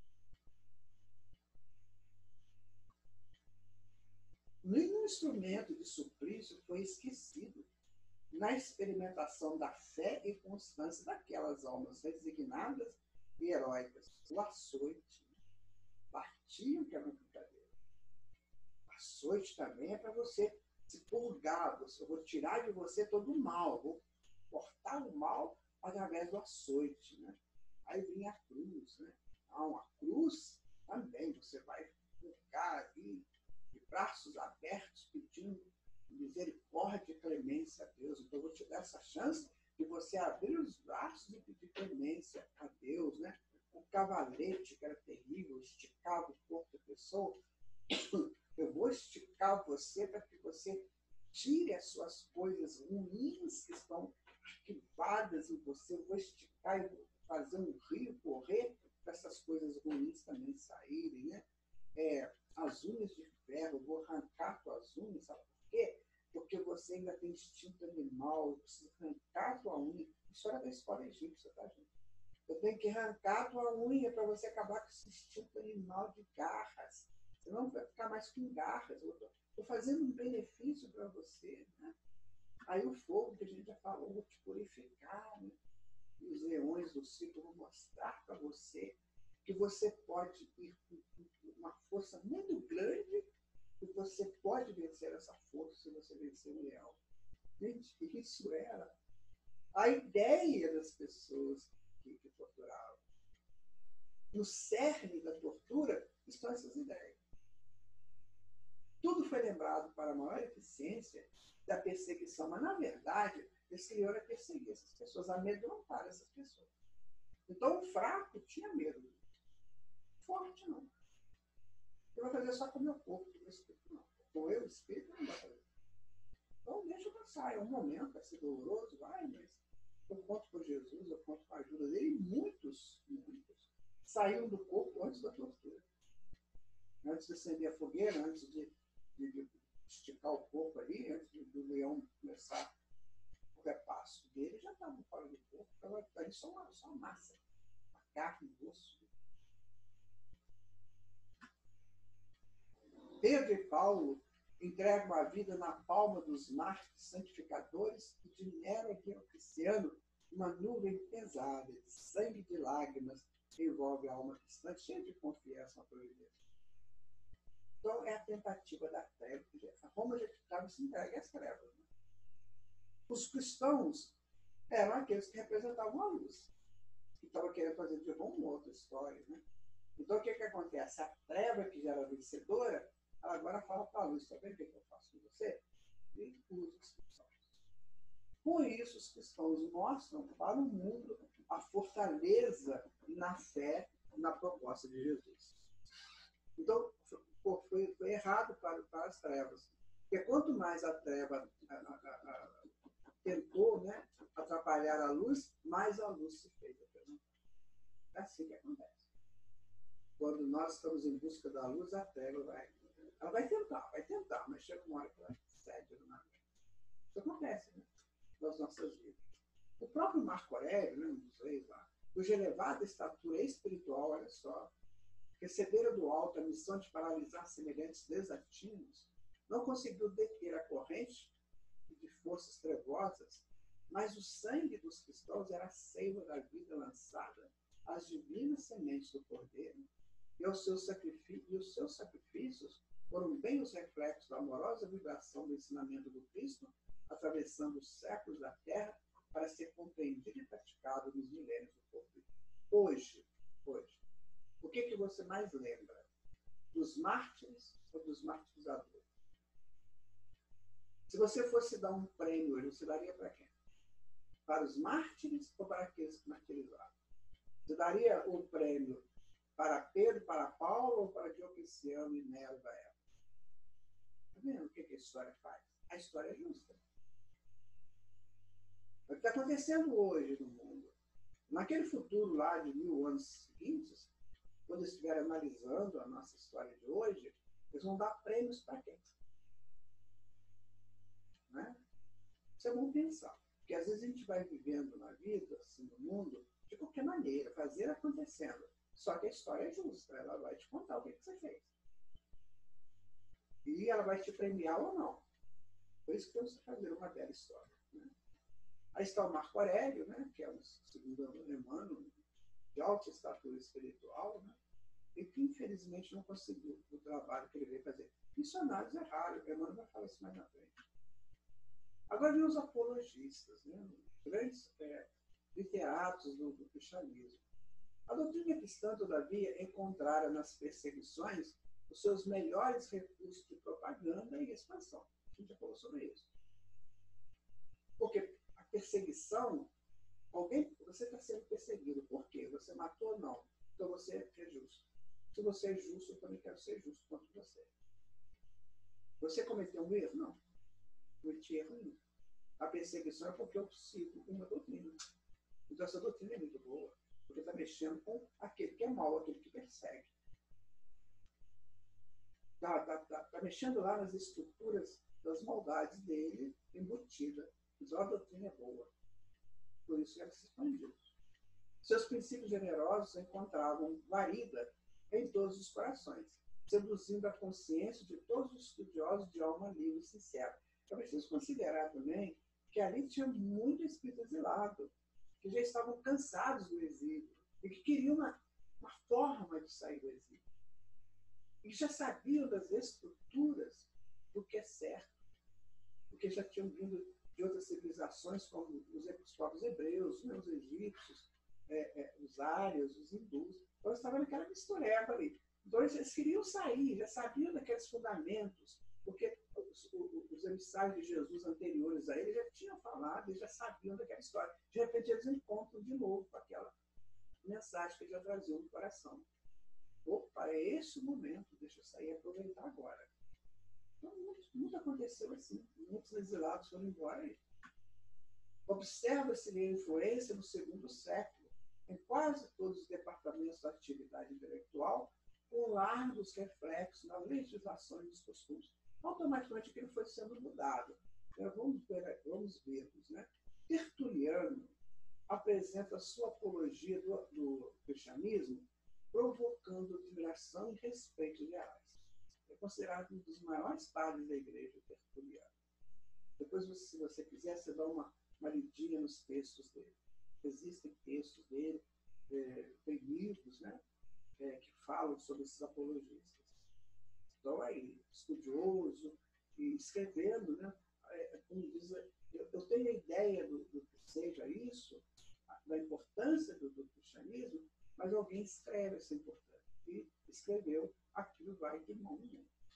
Speaker 1: Nenhum instrumento de suplício foi esquecido na experimentação da fé e constância daquelas almas resignadas e heróicas. O açoite. Partiam que era uma brincadeira. Açoite também é para você se purgar. Eu vou tirar de você todo o mal. Vou cortar o mal através do açoite, né? Aí vinha a cruz, né? Então, a cruz também você vai ficar ali de braços abertos pedindo misericórdia e clemência a Deus. Então, eu vou te dar essa chance de você abrir os braços e pedir clemência a Deus, né? O cavalete, que era terrível, esticava o corpo da pessoa. Eu vou esticar você para que você tire as suas coisas ruins que estão arquivadas em você. Eu vou esticar e vou fazer um rio correr para essas coisas ruins também saírem, né? É, as unhas de ferro, eu vou arrancar tuas unhas, sabe por quê? Porque você ainda tem instinto animal, eu preciso arrancar a tua unha. Isso era da escola egípcia, tá, gente? Eu tenho que arrancar a tua unha para você acabar com esse instinto animal de garras. Senão vai ficar mais com garras. Eu estou fazendo um benefício para você, né? Aí o fogo, que a gente já falou, vou te purificar, né? E os leões do ciclo vão mostrar para você que você pode ir com uma força muito grande e você pode vencer essa força se você vencer o leão. Gente, isso era a ideia das pessoas que, que torturavam. No cerne da tortura estão essas ideias. Tudo foi lembrado para a maior eficiência da perseguição, mas, na verdade, eles queriam era perseguir essas pessoas, amedrontar essas pessoas. Então, o fraco tinha medo. Forte, não. Eu vou fazer só com o meu corpo, com o meu espírito, não. Com eu, o espírito, não vai fazer. Então, deixa eu passar. É um momento, vai ser doloroso, vai, mas eu conto com Jesus, eu conto com a ajuda dele, e muitos, muitos, saíram do corpo antes da tortura. Antes de acender a fogueira, antes de, de, de esticar o corpo ali, antes de, do leão começar o repasso dele, já estava fora do corpo, estava ali só uma, só uma massa, uma carne, um osso. Pedro e Paulo entregam a vida na palma dos mártires santificadores e de Nero Diocleciano, uma nuvem pesada de sangue e de lágrimas envolve a alma cristã, cheia de confiança na providência. Então, é a tentativa da treva. A Roma já estava se entregue às trevas. Né? Os cristãos eram aqueles que representavam a luz, que estavam querendo fazer de Roma uma outra história. Né? Então, o que, que acontece? A treva que já era vencedora ela agora fala para a luz, está vendo o que eu faço com você? E usa os cristãos. Com isso, os cristãos mostram para o mundo a fortaleza na fé, na proposta de Jesus. Então, foi, foi errado para, para as trevas. Porque quanto mais a treva a, a, a, tentou, né, atrapalhar a luz, mais a luz se fez apresentar. É assim que acontece. Quando nós estamos em busca da luz, a treva vai. Ela vai tentar, vai tentar, mas chega uma hora que ela cede do nada. Isso acontece, né, nas nossas vidas. O próprio Marco Aurélio, né, um dos reis lá, cuja elevada estatura espiritual, olha só, recebera do alto a missão de paralisar semelhantes desatinos, não conseguiu deter a corrente de forças trevosas, mas o sangue dos cristãos era a seiva da vida lançada às divinas sementes do Cordeiro, e os seus sacrifícios, e os seus sacrifícios foram bem os reflexos da amorosa vibração do ensinamento do Cristo, atravessando os séculos da Terra para ser compreendido e praticado nos milênios do Cordeiro. Hoje, hoje, o que, que você mais lembra? Dos mártires ou dos martirizadores? Se você fosse dar um prêmio hoje, você daria para quem? Para os mártires ou para aqueles que martirizaram? Você daria o prêmio para Pedro, para Paulo ou para Diocleciano e Nero da época? Está vendo o que, que a história faz? A história é justa. É o que está acontecendo hoje no mundo. Naquele futuro lá de mil anos seguintes, quando eles estiverem analisando a nossa história de hoje, eles vão dar prêmios para quem? Né? Isso é bom pensar. Porque às vezes a gente vai vivendo na vida, assim, no mundo, de qualquer maneira, fazer acontecendo. Só que a história é justa, ela vai te contar o que, que você fez. E ela vai te premiar ou não. Por isso que temos que fazer uma bela história. Né? Aí está o Marco Aurélio, né, que é o segundo romano, de alta estatura espiritual, né, e que infelizmente não conseguiu o trabalho que ele veio fazer. Missionários é raro, o Emmanuel vai falar isso mais na frente. Agora vem os apologistas, né, grandes é, literatos do, do cristianismo. A doutrina cristã, todavia, encontrara nas perseguições os seus melhores recursos de propaganda e expansão. A gente já falou sobre isso. Porque a perseguição, alguém, você está sendo perseguido. Por quê? Você matou ou não? Então você é justo. Se você é justo, eu também quero ser justo contra você. Você cometeu um erro? Não. Não cometi erro nenhum. A perseguição é porque eu sigo uma doutrina. Então essa doutrina é muito boa. Porque está mexendo com aquele que é mau, aquele que persegue. Está tá, tá, tá mexendo lá nas estruturas das maldades dele, embutida. Mas a doutrina é boa. Por isso ela se expandiu. Seus princípios generosos encontravam guarida em todos os corações, seduzindo a consciência de todos os estudiosos de alma livre e sincera. É preciso considerar também que ali tinha muito espírito exilado, que já estavam cansados do exílio e que queriam uma, uma forma de sair do exílio. E já sabiam das estruturas do que é certo, porque já tinham vindo de outras civilizações, como os, os povos hebreus, né, os egípcios, é, é, os ários, os hindus. Então, eles estavam naquela mistureba ali. Então, eles queriam sair, já sabiam daqueles fundamentos, porque os, os, os emissários de Jesus anteriores a ele já tinham falado, eles já sabiam daquela história. De repente, eles encontram de novo com aquela mensagem que ele já trazia no coração. Opa, é esse o momento, deixa eu sair e aproveitar agora. Então, muito, muito aconteceu assim. Muitos exilados foram embora aí. Observa-se a influência no segundo século em quase todos os departamentos da atividade intelectual, com largos reflexos nas legislações e nos costumes. Automaticamente aquilo foi sendo mudado. Então, vamos ver, vamos vermos, né? Tertuliano apresenta a sua apologia do, do cristianismo, provocando admiração e respeito reais. É considerado um dos maiores padres da igreja, Tertuliano. Depois, se você quiser, você dá uma, uma lidinha nos textos dele. Existem textos dele, é, tem livros, né, é, que falam sobre esses apologistas. Então, aí, estudioso e escrevendo, né, é, como diz, eu, eu tenho a ideia do, do que seja isso, da importância do, do cristianismo, mas alguém escreve essa importância. E escreveu, aquilo vai de mão em mão.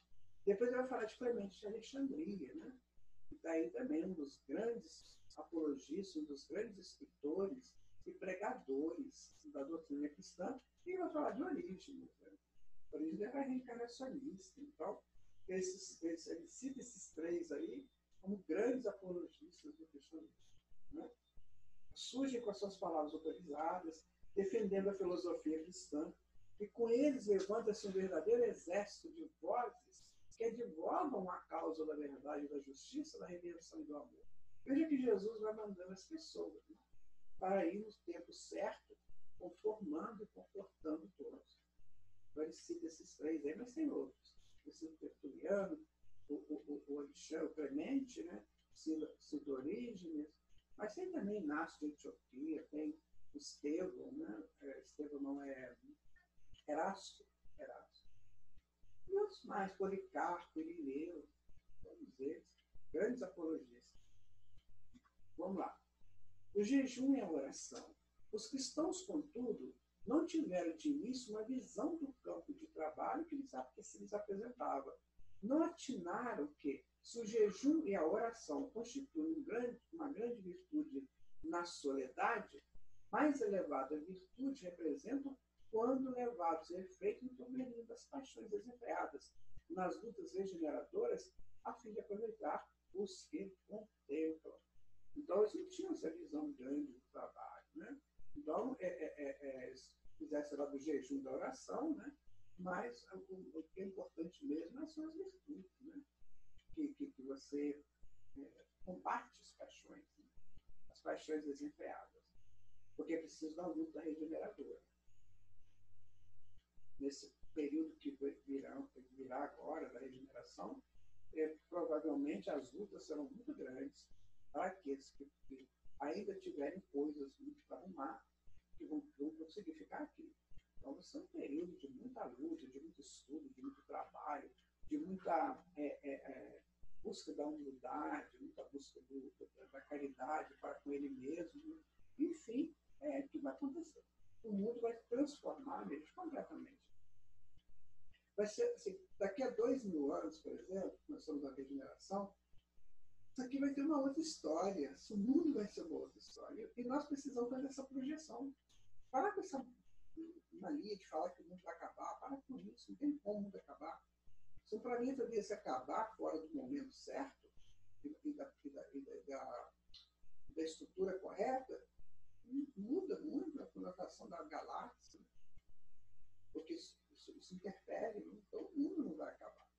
Speaker 1: Depois ele vai falar de Clemente de Alexandria, né? E daí também um dos grandes apologistas, um dos grandes escritores e pregadores da doutrina cristã, e vai falar de Orígenes. Né? Orígenes era reencarnacionista. Então, esses, esses, ele cita esses três aí como grandes apologistas do cristianismo. Né? Surgem com as suas palavras autorizadas, defendendo a filosofia cristã, e com eles levanta-se um verdadeiro exército de vozes que advogam a causa da verdade, da justiça, da redenção e do amor. Veja que Jesus vai mandando as pessoas, né, para ir no tempo certo, conformando e confortando todos. Então ele cita esses três aí, mas tem outros. Ele cita o Tertuliano, o, o, o, Alexandre, o Clemente, né? Cita Orígenes, mas tem também Inácio de Antioquia, tem o Estevão, né? Estevão não é Erasto, Erasto. E outros mais, Policarpo, Irineu, todos eles, grandes apologistas. Vamos lá. O jejum e a oração. Os cristãos, contudo, não tiveram de início uma visão do campo de trabalho que lhes, que se lhes apresentava. Não atinaram que, se o jejum e a oração constituem um grande, uma grande virtude na soledade, mais elevada virtude representam quando levados a efeito intervenindo das paixões desenfreadas nas lutas regeneradoras, a fim de aproveitar os que contemplam. Então, eles não tinham essa visão grande do trabalho. Né? Então, é, é, é, fizesse lá do jejum da oração, né? Mas o, o que é importante mesmo são as virtudes, né? que, que, que você é, combate as paixões, né? As paixões desenfreadas, porque é preciso da luta regeneradora. Nesse período que virá, virá agora, da regeneração, é, provavelmente as lutas serão muito grandes para aqueles que, que ainda tiverem coisas para arrumar, que vão, vão conseguir ficar aqui. Então, vai ser um período de muita luta, de muito estudo, de muito trabalho, de muita é, é, é, busca da humildade, muita busca do, da caridade para com ele mesmo. Enfim, é o que vai acontecer. O mundo vai se transformar mesmo completamente. Vai ser, assim, daqui a dois mil anos, por exemplo, nós estamos na regeneração, isso aqui vai ter uma outra história, o mundo vai ser uma outra história. E nós precisamos fazer essa projeção. Parar com essa mania de falar que o mundo vai acabar, para com isso, não tem como o mundo acabar. Se o planeta devia se acabar fora do momento certo, e da, e da, e da, da estrutura correta, muda muito a conotação da galáxia, porque isso, isso, isso interfere, então o mundo não vai acabar.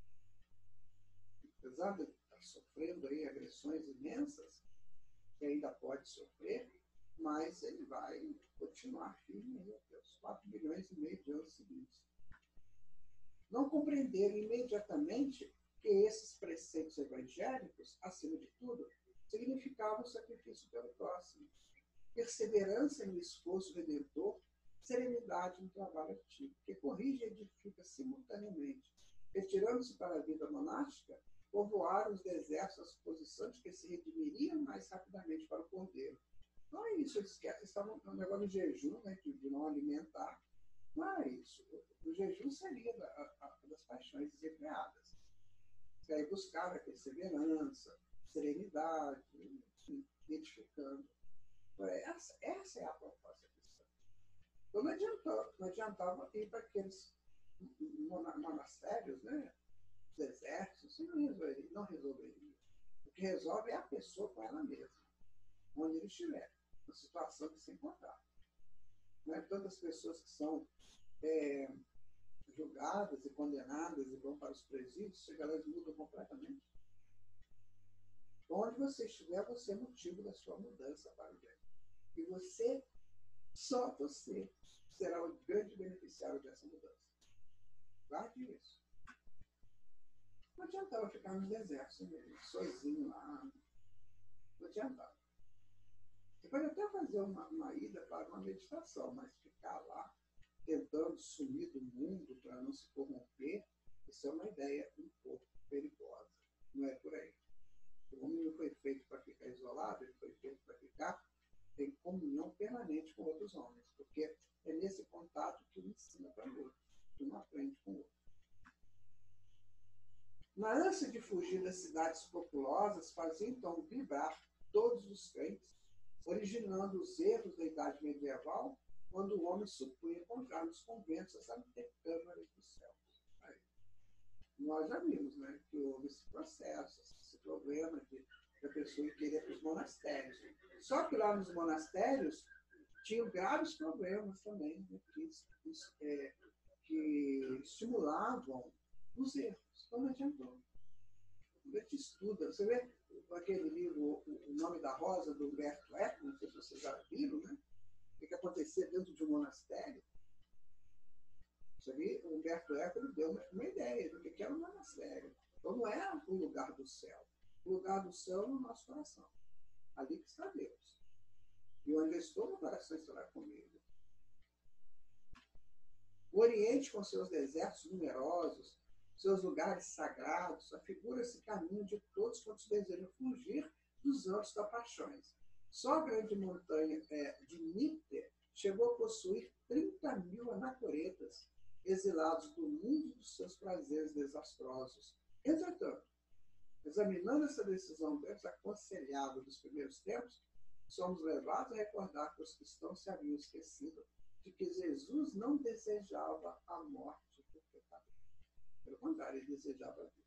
Speaker 1: Apesar de estar sofrendo aí agressões imensas, que ainda pode sofrer, mas ele vai continuar firme aí até os quatro bilhões e meio de anos seguintes. Não compreenderam imediatamente que esses preceitos evangélicos, acima de tudo, significavam sacrifício pelo próximo, perseverança no esforço redentor, serenidade no trabalho ativo, que corrige e edifica simultaneamente. Retirando-se para a vida monástica, povoaram os desertos à suposição de que se redimiriam mais rapidamente para o cordeiro. Não é isso, eles estavam no negócio do jejum, né, de não alimentar. Não é isso. O jejum seria da, a, das paixões desenfreadas. E aí buscava a perseverança, serenidade, enfim, edificando. Então, essa, essa é a proposta cristã. Então não adiantava, não adiantava ir para aqueles monastérios, né, desertos, isso não resolveria, não resolveria. O que resolve é a pessoa com ela mesma, onde ele estiver, na situação que se encontrar. Não é tantas pessoas que são é, julgadas e condenadas e vão para os presídios, chega lá e mudam completamente. Onde você estiver, você é motivo da sua mudança para o bem. E você, só você, será o grande beneficiário dessa mudança. Guarde isso. Não adiantava ficar nos desertos, sozinho lá. Não adiantava. Você pode até fazer uma, uma ida para uma meditação, mas ficar lá tentando sumir do mundo para não se corromper, isso é uma ideia um pouco perigosa. Não é por aí. O homem não foi feito para ficar isolado, ele foi feito para ficar em comunhão permanente com outros homens, porque é nesse contato que um ensina para o outro, que um aprende com o outro. Na ânsia de fugir das cidades populosas, fazia então vibrar todos os crentes, originando os erros da Idade Medieval, quando o homem supunha encontrar nos conventos as antecâmaras do céu. Aí, nós já vimos, né, que houve esse processo, esse problema de, de a pessoa querer para os monastérios. Só que lá nos monastérios tinham graves problemas também, né, que, é, que estimulavam os erros. Então não adiantou. A gente estuda, você vê aquele livro, O Nome da Rosa, do Humberto Eco, não sei se vocês já viram, né? O que acontecia dentro de um monastério. Isso ali, o Humberto Eco deu uma, uma ideia do que era um monastério. Então não é o lugar do céu. O lugar do céu é no nosso coração. Ali que está Deus. E onde eu estou, meu coração estará comigo. O Oriente, com seus desertos numerosos, seus lugares sagrados, afigura-se caminho de todos quantos desejam fugir dos anjos das paixões. Só a grande montanha é, de Níter chegou a possuir trinta mil anacoretas, exilados do mundo dos seus prazeres desastrosos. Entretanto, examinando essa decisão desaconselhável dos primeiros tempos, somos levados a recordar que os cristãos se haviam esquecido de que Jesus não desejava a morte do pecador. Pelo contrário, ele desejava a vida.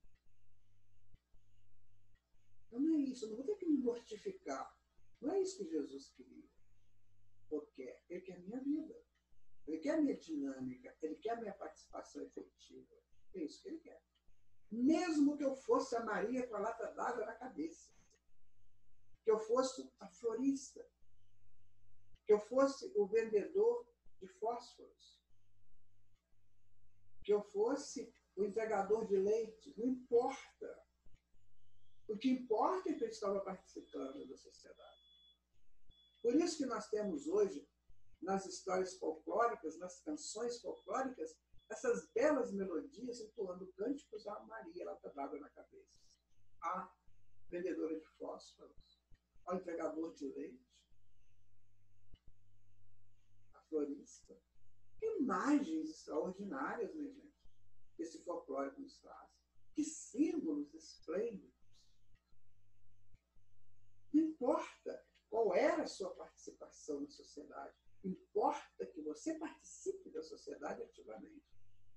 Speaker 1: Então não é isso, eu não vou ter que me mortificar. Não é isso que Jesus queria. Porque ele quer a minha vida. Ele quer a minha dinâmica. Ele quer a minha participação efetiva. É isso que ele quer. Mesmo que eu fosse a Maria com a lata d'água na cabeça. Que eu fosse a florista. Que eu fosse o vendedor de fósforos. Que eu fosse o entregador de leite. Não importa. O que importa é que eu estava participando da sociedade. Por isso que nós temos hoje, nas histórias folclóricas, nas canções folclóricas, essas belas melodias entoando cânticos a Maria, lata d'água na cabeça, a vendedora de fósforos, ao entregador de leite, a florista. Que imagens extraordinárias, né, gente? Esse folclore nos traz. Que símbolos esplêndidos. Não importa qual era a sua participação na sociedade. Importa que você participe da sociedade ativamente.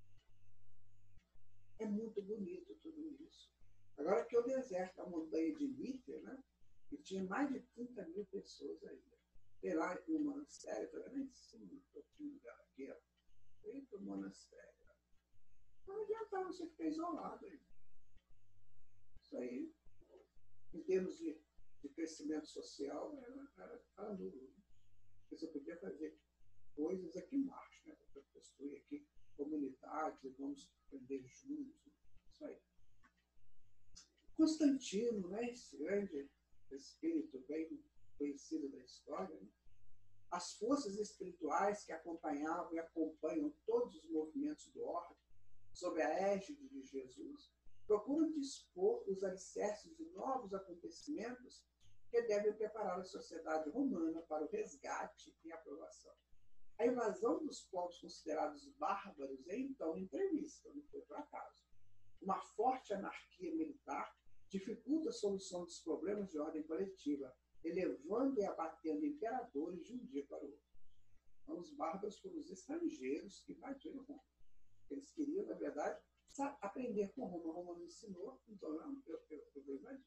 Speaker 1: É muito bonito tudo isso. Agora que eu deserto a montanha de Níter, né? E tinha mais de trinta mil pessoas ainda. Sei lá, no monastério, estava lá em cima, um pouquinho aqui, ó. Veio para o monastério. Não adiantava você ficar isolado aí. Isso aí, em termos de de crescimento social, era, era, era nulo. Você podia fazer coisas aqui embaixo, né? Para construir aqui comunidades, e vamos aprender juntos. Isso aí. Constantino, né? Esse grande espírito bem conhecido da história, né? As forças espirituais que acompanhavam e acompanham todos os movimentos do orbe, sob a égide de Jesus, procuram dispor os alicerces de novos acontecimentos que devem preparar a sociedade romana para o resgate e aprovação. A invasão dos povos considerados bárbaros é, então, imprevista, não foi por acaso. Uma forte anarquia militar dificulta a solução dos problemas de ordem coletiva, elevando e abatendo imperadores de um dia para o outro. Então, os bárbaros foram os estrangeiros que invadiram Roma. Eles queriam, na verdade, aprender com Roma. Roma não ensinou, então não, eu, eu, eu vou invadir.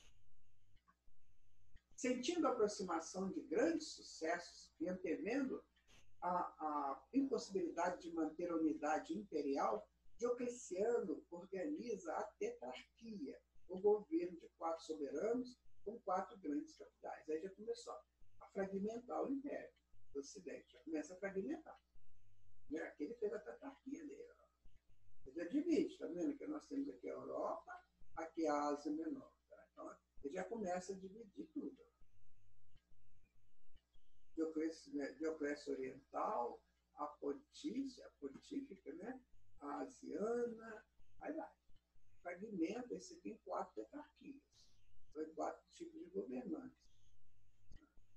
Speaker 1: Sentindo a aproximação de grandes sucessos e antevendo a, a impossibilidade de manter a unidade imperial, Diocleciano organiza a tetrarquia, o governo de quatro soberanos com quatro grandes capitais. Aí já começou a fragmentar o império do Ocidente, já começa a fragmentar. Aqui ele fez a tetrarquia dele. Ele já divide, está vendo que nós temos aqui a Europa, aqui a Ásia Menor. Tá? Então, ele já começa a dividir tudo. Dioclésio, né? Dioclésio Oriental, a Pontífica, a Pontífica, né? A Asiana, aí vai. Fragmenta esse aqui em quatro tetrarquias. São quatro tipos de governantes.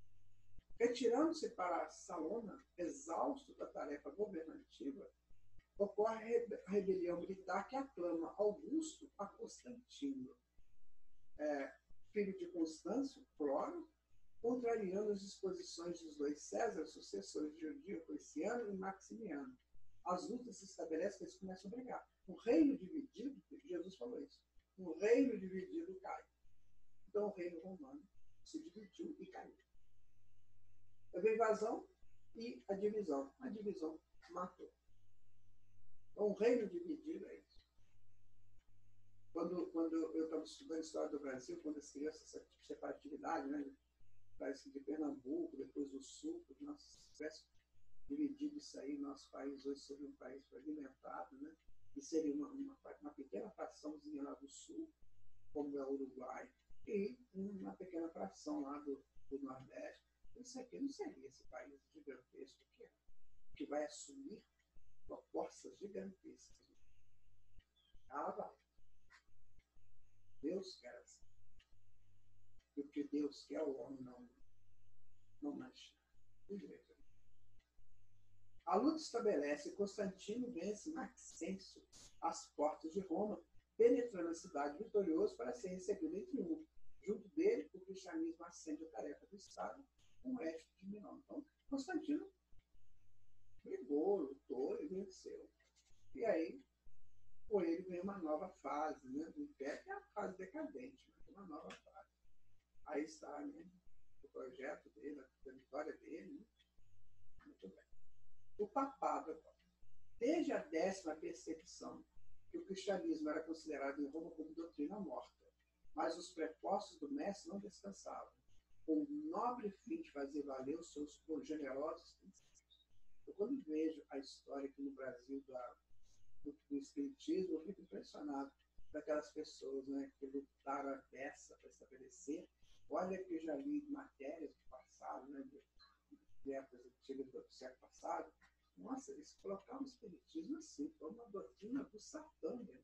Speaker 1: Retirando-se para Salona, exausto da tarefa governativa, ocorre a rebelião militar que aclama Augusto a Constantino, é, filho de Constâncio, Cloro, contrariando as disposições dos dois Césares, sucessores de Diocleciano e Maximiano. As lutas se estabelecem que eles começam a brigar. Um reino dividido, Jesus falou isso, um reino dividido cai. Então o reino romano se dividiu e caiu. Teve a invasão e a divisão. A divisão matou. Então o reino dividido é isso. Quando, quando eu estava estudando a história do Brasil, quando as crianças, essa separatividade, né? Parece que de Pernambuco, depois do Sul, que nós tivéssemos dividido isso aí, nosso país hoje seria um país fragmentado, né? E seria uma, uma, uma pequena fraçãozinha lá do Sul, como é o Uruguai, e uma pequena fração lá do, do Nordeste. Isso aqui não seria esse país gigantesco que é, que vai assumir propostas gigantescas. Ah, vai. Deus quer assim. E o que Deus quer, o homem não, não mancha. A luta estabelece que Constantino vence Maxêncio às portas de Roma, penetrando a cidade vitorioso para ser recebido em triunfo. Junto dele, o cristianismo acende a tarefa do Estado com o resto de menor. Então, Constantino brigou, lutou e venceu. E aí, por ele vem uma nova fase, né? Do Império, que é a fase decadente, mas uma nova fase. Aí está, né? O projeto dele, a vitória dele. Né? Muito bem. O papado, desde a décima percepção que o cristianismo era considerado em Roma como doutrina morta, mas os prepostos do mestre não descansavam, com o nobre fim de fazer valer os seus generosos princípios. Eu, quando vejo a história aqui no Brasil da, do, do espiritismo, eu fico impressionado daquelas pessoas, né, que lutaram a beça para estabelecer. Olha que eu já li matérias do passado, né, de, de épocas antigas do século passado. Nossa, eles colocavam o espiritismo assim, foi uma doutrina do Satã mesmo.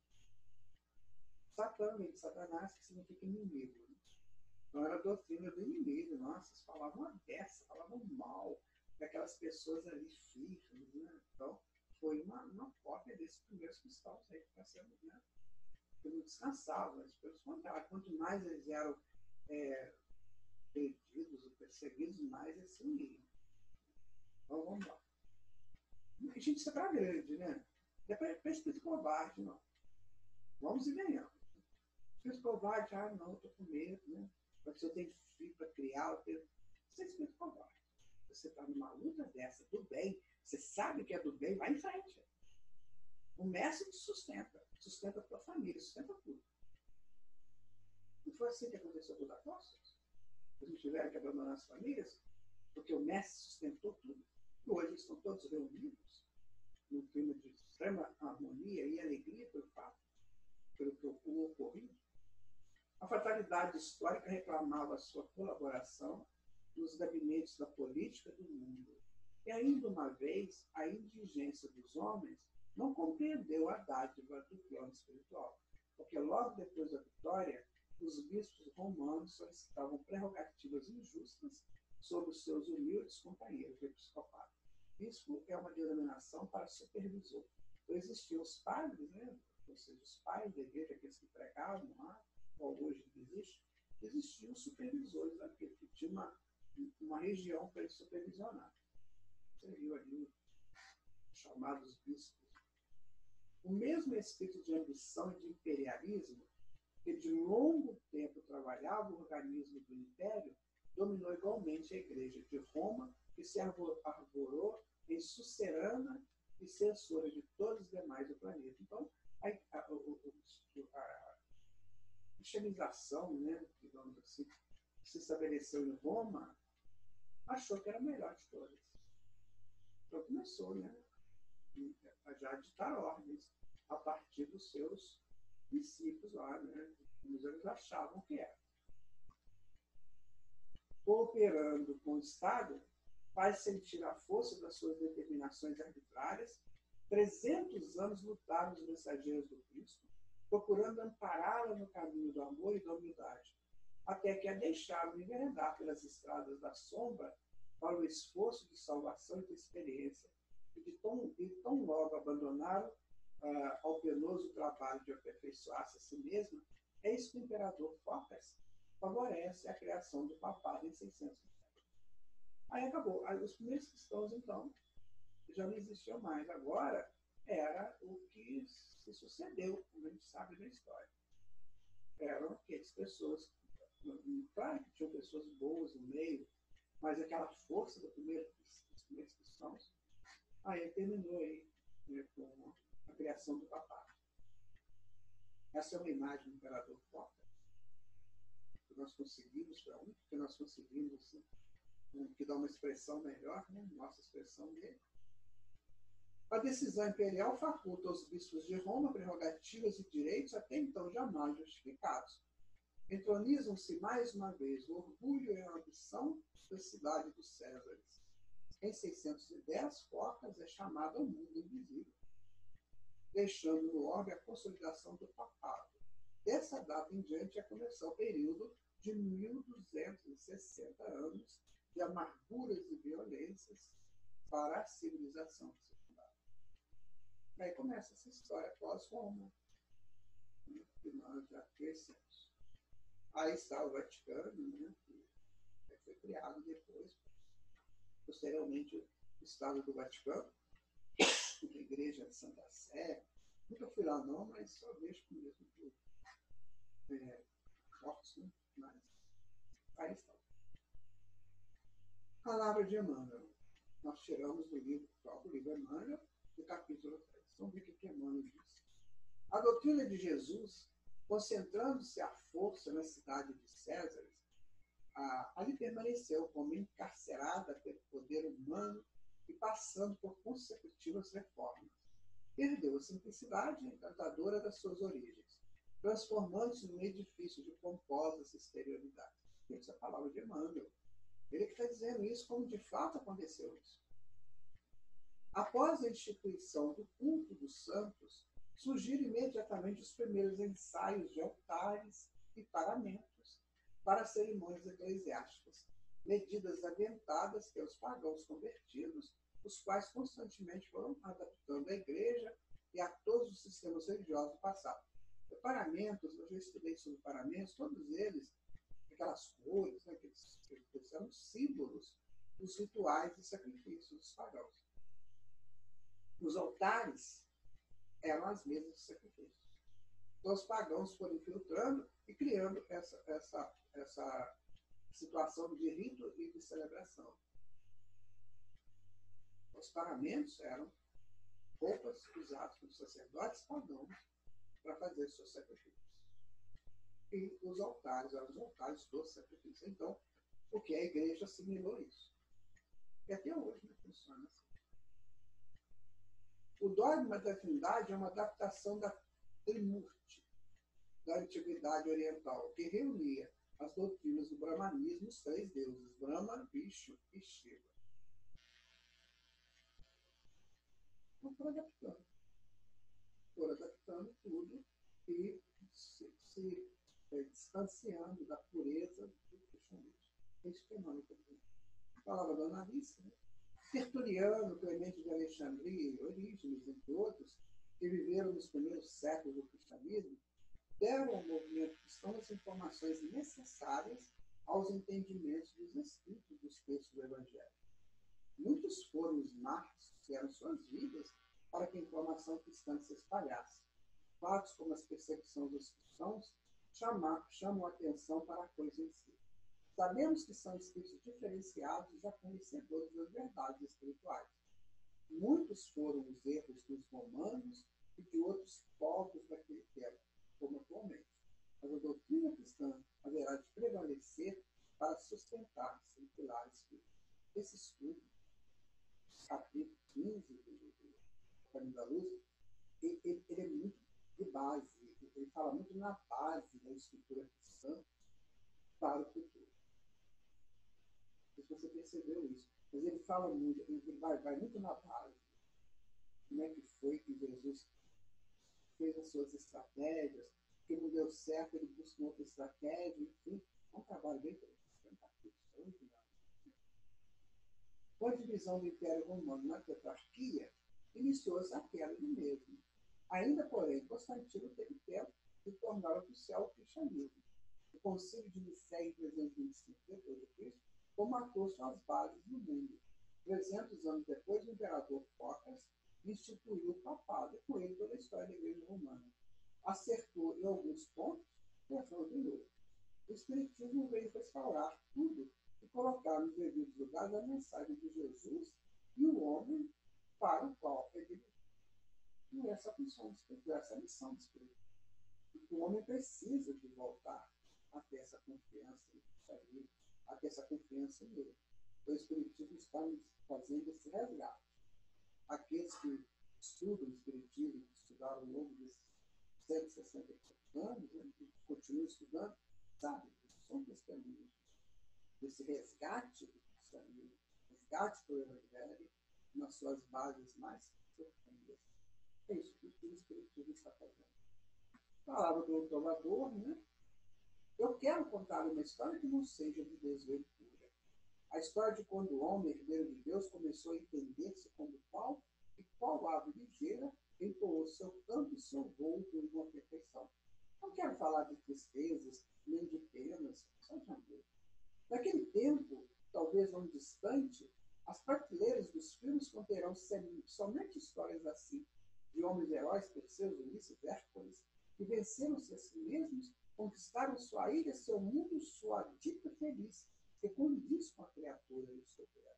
Speaker 1: Satã, de Satanás, que significa inimigo. Né? Então era a doutrina do inimigo. Nossa, eles falavam a beça, falavam mal daquelas pessoas ali firmes. Né? Então, foi uma, uma cópia desses primeiros cristãos aí que está sendo, né? Que não descansavam, mas pelo contrário, quanto mais eles eram é, perdidos ou perseguidos, mais eles se uniam. Então, vamos lá. A gente se para grande, né? Não é para espírito covarde, não. Vamos e ganhamos. Espírito covarde, ah, não, estou com medo, né? Mas se eu tenho filho para criar, eu tenho... Você é espírito covarde. Você está numa luta dessa, do bem, você sabe que é do bem, vai em frente. O mestre te sustenta, sustenta a tua família, sustenta tudo. Não foi assim que aconteceu com os apóstolos? Eles tiveram que abandonar as famílias, porque o mestre sustentou tudo. E hoje eles estão todos reunidos, num clima de extrema harmonia e alegria pelo fato, pelo que o ocorrido. A fatalidade histórica reclamava a sua colaboração nos gabinetes da política do mundo. E ainda uma vez, a indigência dos homens não compreendeu a dádiva do plano espiritual, porque logo depois da vitória, os bispos romanos solicitavam prerrogativas injustas sobre os seus humildes companheiros do episcopado. Bispo é uma denominação para supervisor. Então existiam os padres, né? Ou seja, os pais da igreja, aqueles que pregavam lá, ou hoje existe, existiam supervisores aqui, que tinha uma, uma região para eles supervisionar. Você viu ali chamados bispos. O mesmo espírito de ambição e de imperialismo que de longo tempo trabalhava o organismo do império dominou igualmente a igreja de Roma, que se arvorou em sucerana e censora de todos os demais do planeta. Então, a, a, a, a cristianização, né, digamos assim, que se estabeleceu em Roma, achou que era a melhor de todas. Então começou, né, já a ditar ordens a partir dos seus princípios lá, né, como eles achavam que era. Cooperando com o Estado, faz sentir a força das suas determinações arbitrárias. trezentos anos lutaram os mensageiros do Cristo, procurando ampará-la no caminho do amor e da humildade, até que a deixaram enveredar pelas estradas da sombra para o esforço de salvação e de experiência, e de tão, e tão logo abandonaram uh, ao penoso trabalho de aperfeiçoar-se a si mesmo, é isso que o imperador Focas favorece a criação do papado em seiscentos. Aí acabou. Aí, os primeiros cristãos, então, já não existiam mais. Agora era o que se sucedeu, como a gente sabe da história. Eram aquelas pessoas, claro que tinham pessoas boas no meio, mas aquela força do primeiro, dos primeiros cristãos, aí terminou aí, né, com a criação do papado. Essa é uma imagem do imperador Focas que nós conseguimos, foi a única que nós conseguimos, assim, que dá uma expressão melhor, né, nossa expressão dele. A decisão imperial faculta aos bispos de Roma prerrogativas e direitos até então jamais justificados. Entronizam-se mais uma vez o orgulho e a ambição da cidade dos Césares. Em seiscentos e dez, Focas é chamado ao mundo invisível, deixando no orbe a consolidação do papado. Dessa data em diante é começou o período de mil duzentos e sessenta anos de amarguras e violências para a civilização secundária. Aí começa essa história pós-Roma, né, que nós já conhecemos. Aí está o Vaticano, né, que foi criado depois, posteriormente, o Estado do Vaticano, a Igreja de Santa Sé. Nunca fui lá não, mas só vejo com mesmo que é, fortes, né? Mas aí está. Palavra de Emmanuel. Nós tiramos do livro, do próprio livro Emmanuel, do capítulo três. Vamos ver o que Emmanuel diz. A doutrina de Jesus, concentrando-se à força na cidade de Césares, ali permaneceu como encarcerada pelo poder humano e passando por consecutivas reformas. Perdeu a simplicidade encantadora das suas origens, transformando-se num edifício de pomposas exterioridades. Essa é a palavra de Emmanuel. Ele que está dizendo isso como de fato aconteceu isso. Após a instituição do culto dos santos, surgiram imediatamente os primeiros ensaios de altares e paramentos para cerimônias eclesiásticas, medidas aventadas pelos pagãos convertidos, os quais constantemente foram adaptando a igreja e a todos os sistemas religiosos do passado. Os paramentos, eu já estudei sobre paramentos, todos eles, aquelas cores, né, aqueles, aqueles eram símbolos dos rituais e sacrifícios dos pagãos. Os altares eram as mesas de sacrifício. Então, os pagãos foram infiltrando e criando essa, essa, essa situação de rito e de celebração. Os paramentos eram roupas usadas pelos sacerdotes pagãos para fazer seus sacrifícios. E os altares eram os altares dos sacrifícios. Então, porque a igreja assimilou isso. E até hoje não funciona assim. O dogma da Trindade é uma adaptação da Trimurti, da antiguidade oriental, que reunia as doutrinas do brahmanismo, os três deuses, Brahma, Vishnu e Shiva. Então, foram adaptando. Foram adaptando tudo e se, se é, distanciando da pureza do cristianismo. Esse que é o nome do livro. Falava da Analice, né? Tertuliano, Clemente de Alexandria, Orígenes, entre outros, que viveram nos primeiros séculos do cristianismo, deram ao movimento cristão as informações necessárias aos entendimentos dos escritos dos textos do Evangelho. Muitos foram os mártires que deram suas vidas para que a informação cristã se espalhasse. Fatos como as perseguições dos cristãos chamam, chamam a atenção para a coisa em si. Sabemos que são espíritos diferenciados e já conhecedores das verdades espirituais. Muitos foram os erros dos romanos e de outros povos daquele tempo, como atualmente. Mas a doutrina cristã haverá de prevalecer para sustentar-se em pilares firmes. Esse estudo, capítulo quinze do Caminho da Luz, ele, ele, ele é muito de base, ele fala muito na base da estrutura cristã para o futuro. Se você percebeu isso. Mas ele fala muito, ele vai, vai muito na base. Como é que foi que Jesus fez as suas estratégias, que não deu certo, ele buscou outra estratégia, enfim. É um trabalho bem interessante. Com a divisão do Império Romano na tetrarquia, iniciou-se a queda do mesmo. Ainda, porém, Constantino teve tempo de tornar oficial o cristianismo. O Concílio de Nicéia, em trezentos e vinte e cinco depois de Cristo, formatou suas bases no mundo. trezentos anos depois, o imperador Focas instituiu o papado, e com ele toda a história da Igreja Romana. Acertou em alguns pontos, errou em outros. O Espiritismo veio restaurar tudo e colocar nos devidos lugares a mensagem de Jesus e o homem para o qual ele veio. E essa função espiritual, essa missão espiritual. O homem precisa de voltar a ter essa confiança em Cristo, a ter essa confiança nele. O Espiritismo está fazendo esse resgate. Aqueles que estudam o Espiritismo, que estudaram ao longo desses cento e sessenta anos, né, que continuam estudando, sabem, são testemunhos desse resgate do cristianismo, resgate do Evangelho nas suas bases mais profundas. É isso que o Espiritismo está fazendo. Palavra do Trovador, né? Eu quero contar uma história que não seja de desventura. A história de quando o homem, herdeiro de Deus, começou a entender-se como tal e qual ave ligeira entoou seu canto e seu voo de uma perfeição. Não quero falar de tristezas, nem de penas, só de amor. Naquele tempo, talvez não distante, as prateleiras dos filmes conterão somente histórias assim, de homens heróis, Perseus, Ulisses, Hércules, que venceram-se a si mesmos, conquistaram sua ilha, seu mundo, sua dita feliz, que condiz com a criatura e o seu criador.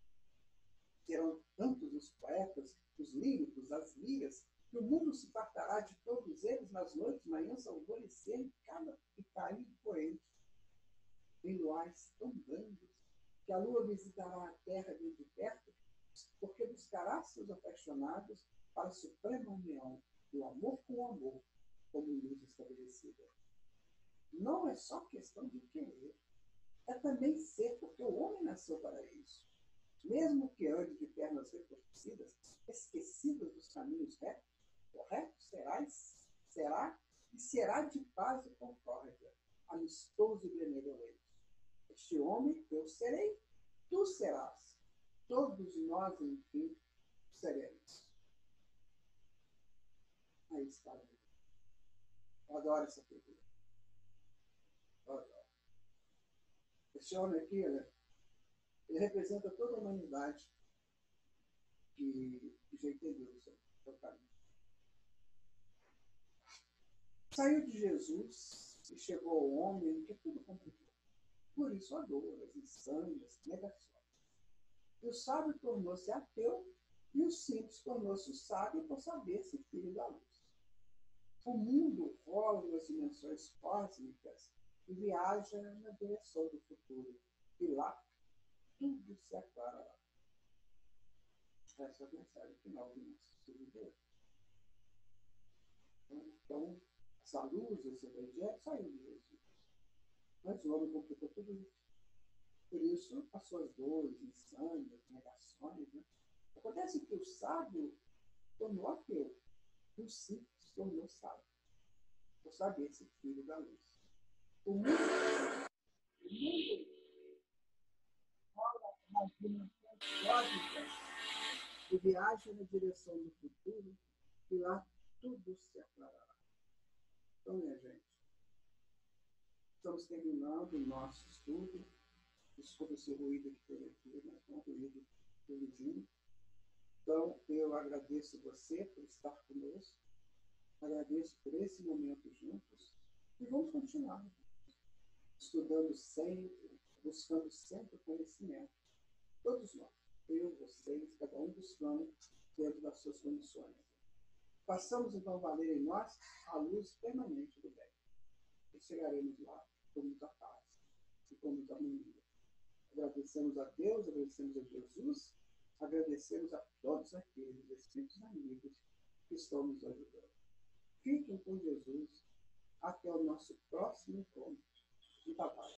Speaker 1: Serão tantos os poetas, os líricos, as liras, que o mundo se fartará de todos eles nas noites, manhãs, alvorecer, cada e cair por eles. Em luares tão grandes, que a lua visitará a terra de perto, porque buscará seus apaixonados para a suprema união do amor com o amor, como luz estabelecida. Não é só questão de querer, é também ser, porque o homem nasceu para isso. Mesmo que ande de pernas retorcidas, esquecidas dos caminhos retos, correto serás, será e será de paz e concórdia, amistoso e benevolente. Este homem eu serei, tu serás. Todos nós, enfim, seremos. Aí está. Eu adoro essa figura. Eu adoro. Esse homem aqui, né, ele representa toda a humanidade que, que já entendeu o seu, seu caminho. Saiu de Jesus e chegou ao homem que tudo complicou. Por isso a dor, as insânias, negações. E o sábio tornou-se ateu e o simples tornou-se sábio por saber-se filho da luz. O mundo rola nas dimensões cósmicas e viaja na direção do futuro. E lá tudo se aclarará. Essa é a mensagem final do nosso estudo de hoje. Então, essa luz, esse evangelho saiu de Jesus. Mas o homem complicou tudo isso. Por isso, as suas dores, insânias, negações. Né? Acontece que o sábio tornou ateu. E o simples tornou sábio. Por saber esse filho da luz. O mundo, o mundo rola nas dimensões cósmicas e viaja na direção do futuro e lá tudo se aclarará. Então, minha gente, estamos terminando o nosso estudo. Desculpa esse ruído que teve aqui, mas é um ruído ruidinho. Então, eu agradeço você por estar conosco, agradeço por esse momento juntos e vamos continuar estudando sempre, buscando sempre conhecimento. Todos nós, eu, vocês, cada um buscando dentro das suas condições. Façamos então valer em nós a luz permanente do bem. E chegaremos lá com muita paz e com muita harmonia. Agradecemos a Deus, agradecemos a Jesus, agradecemos a todos aqueles espíritos amigos que estão nos ajudando. Fiquem com Jesus até o nosso próximo encontro. Muita paz.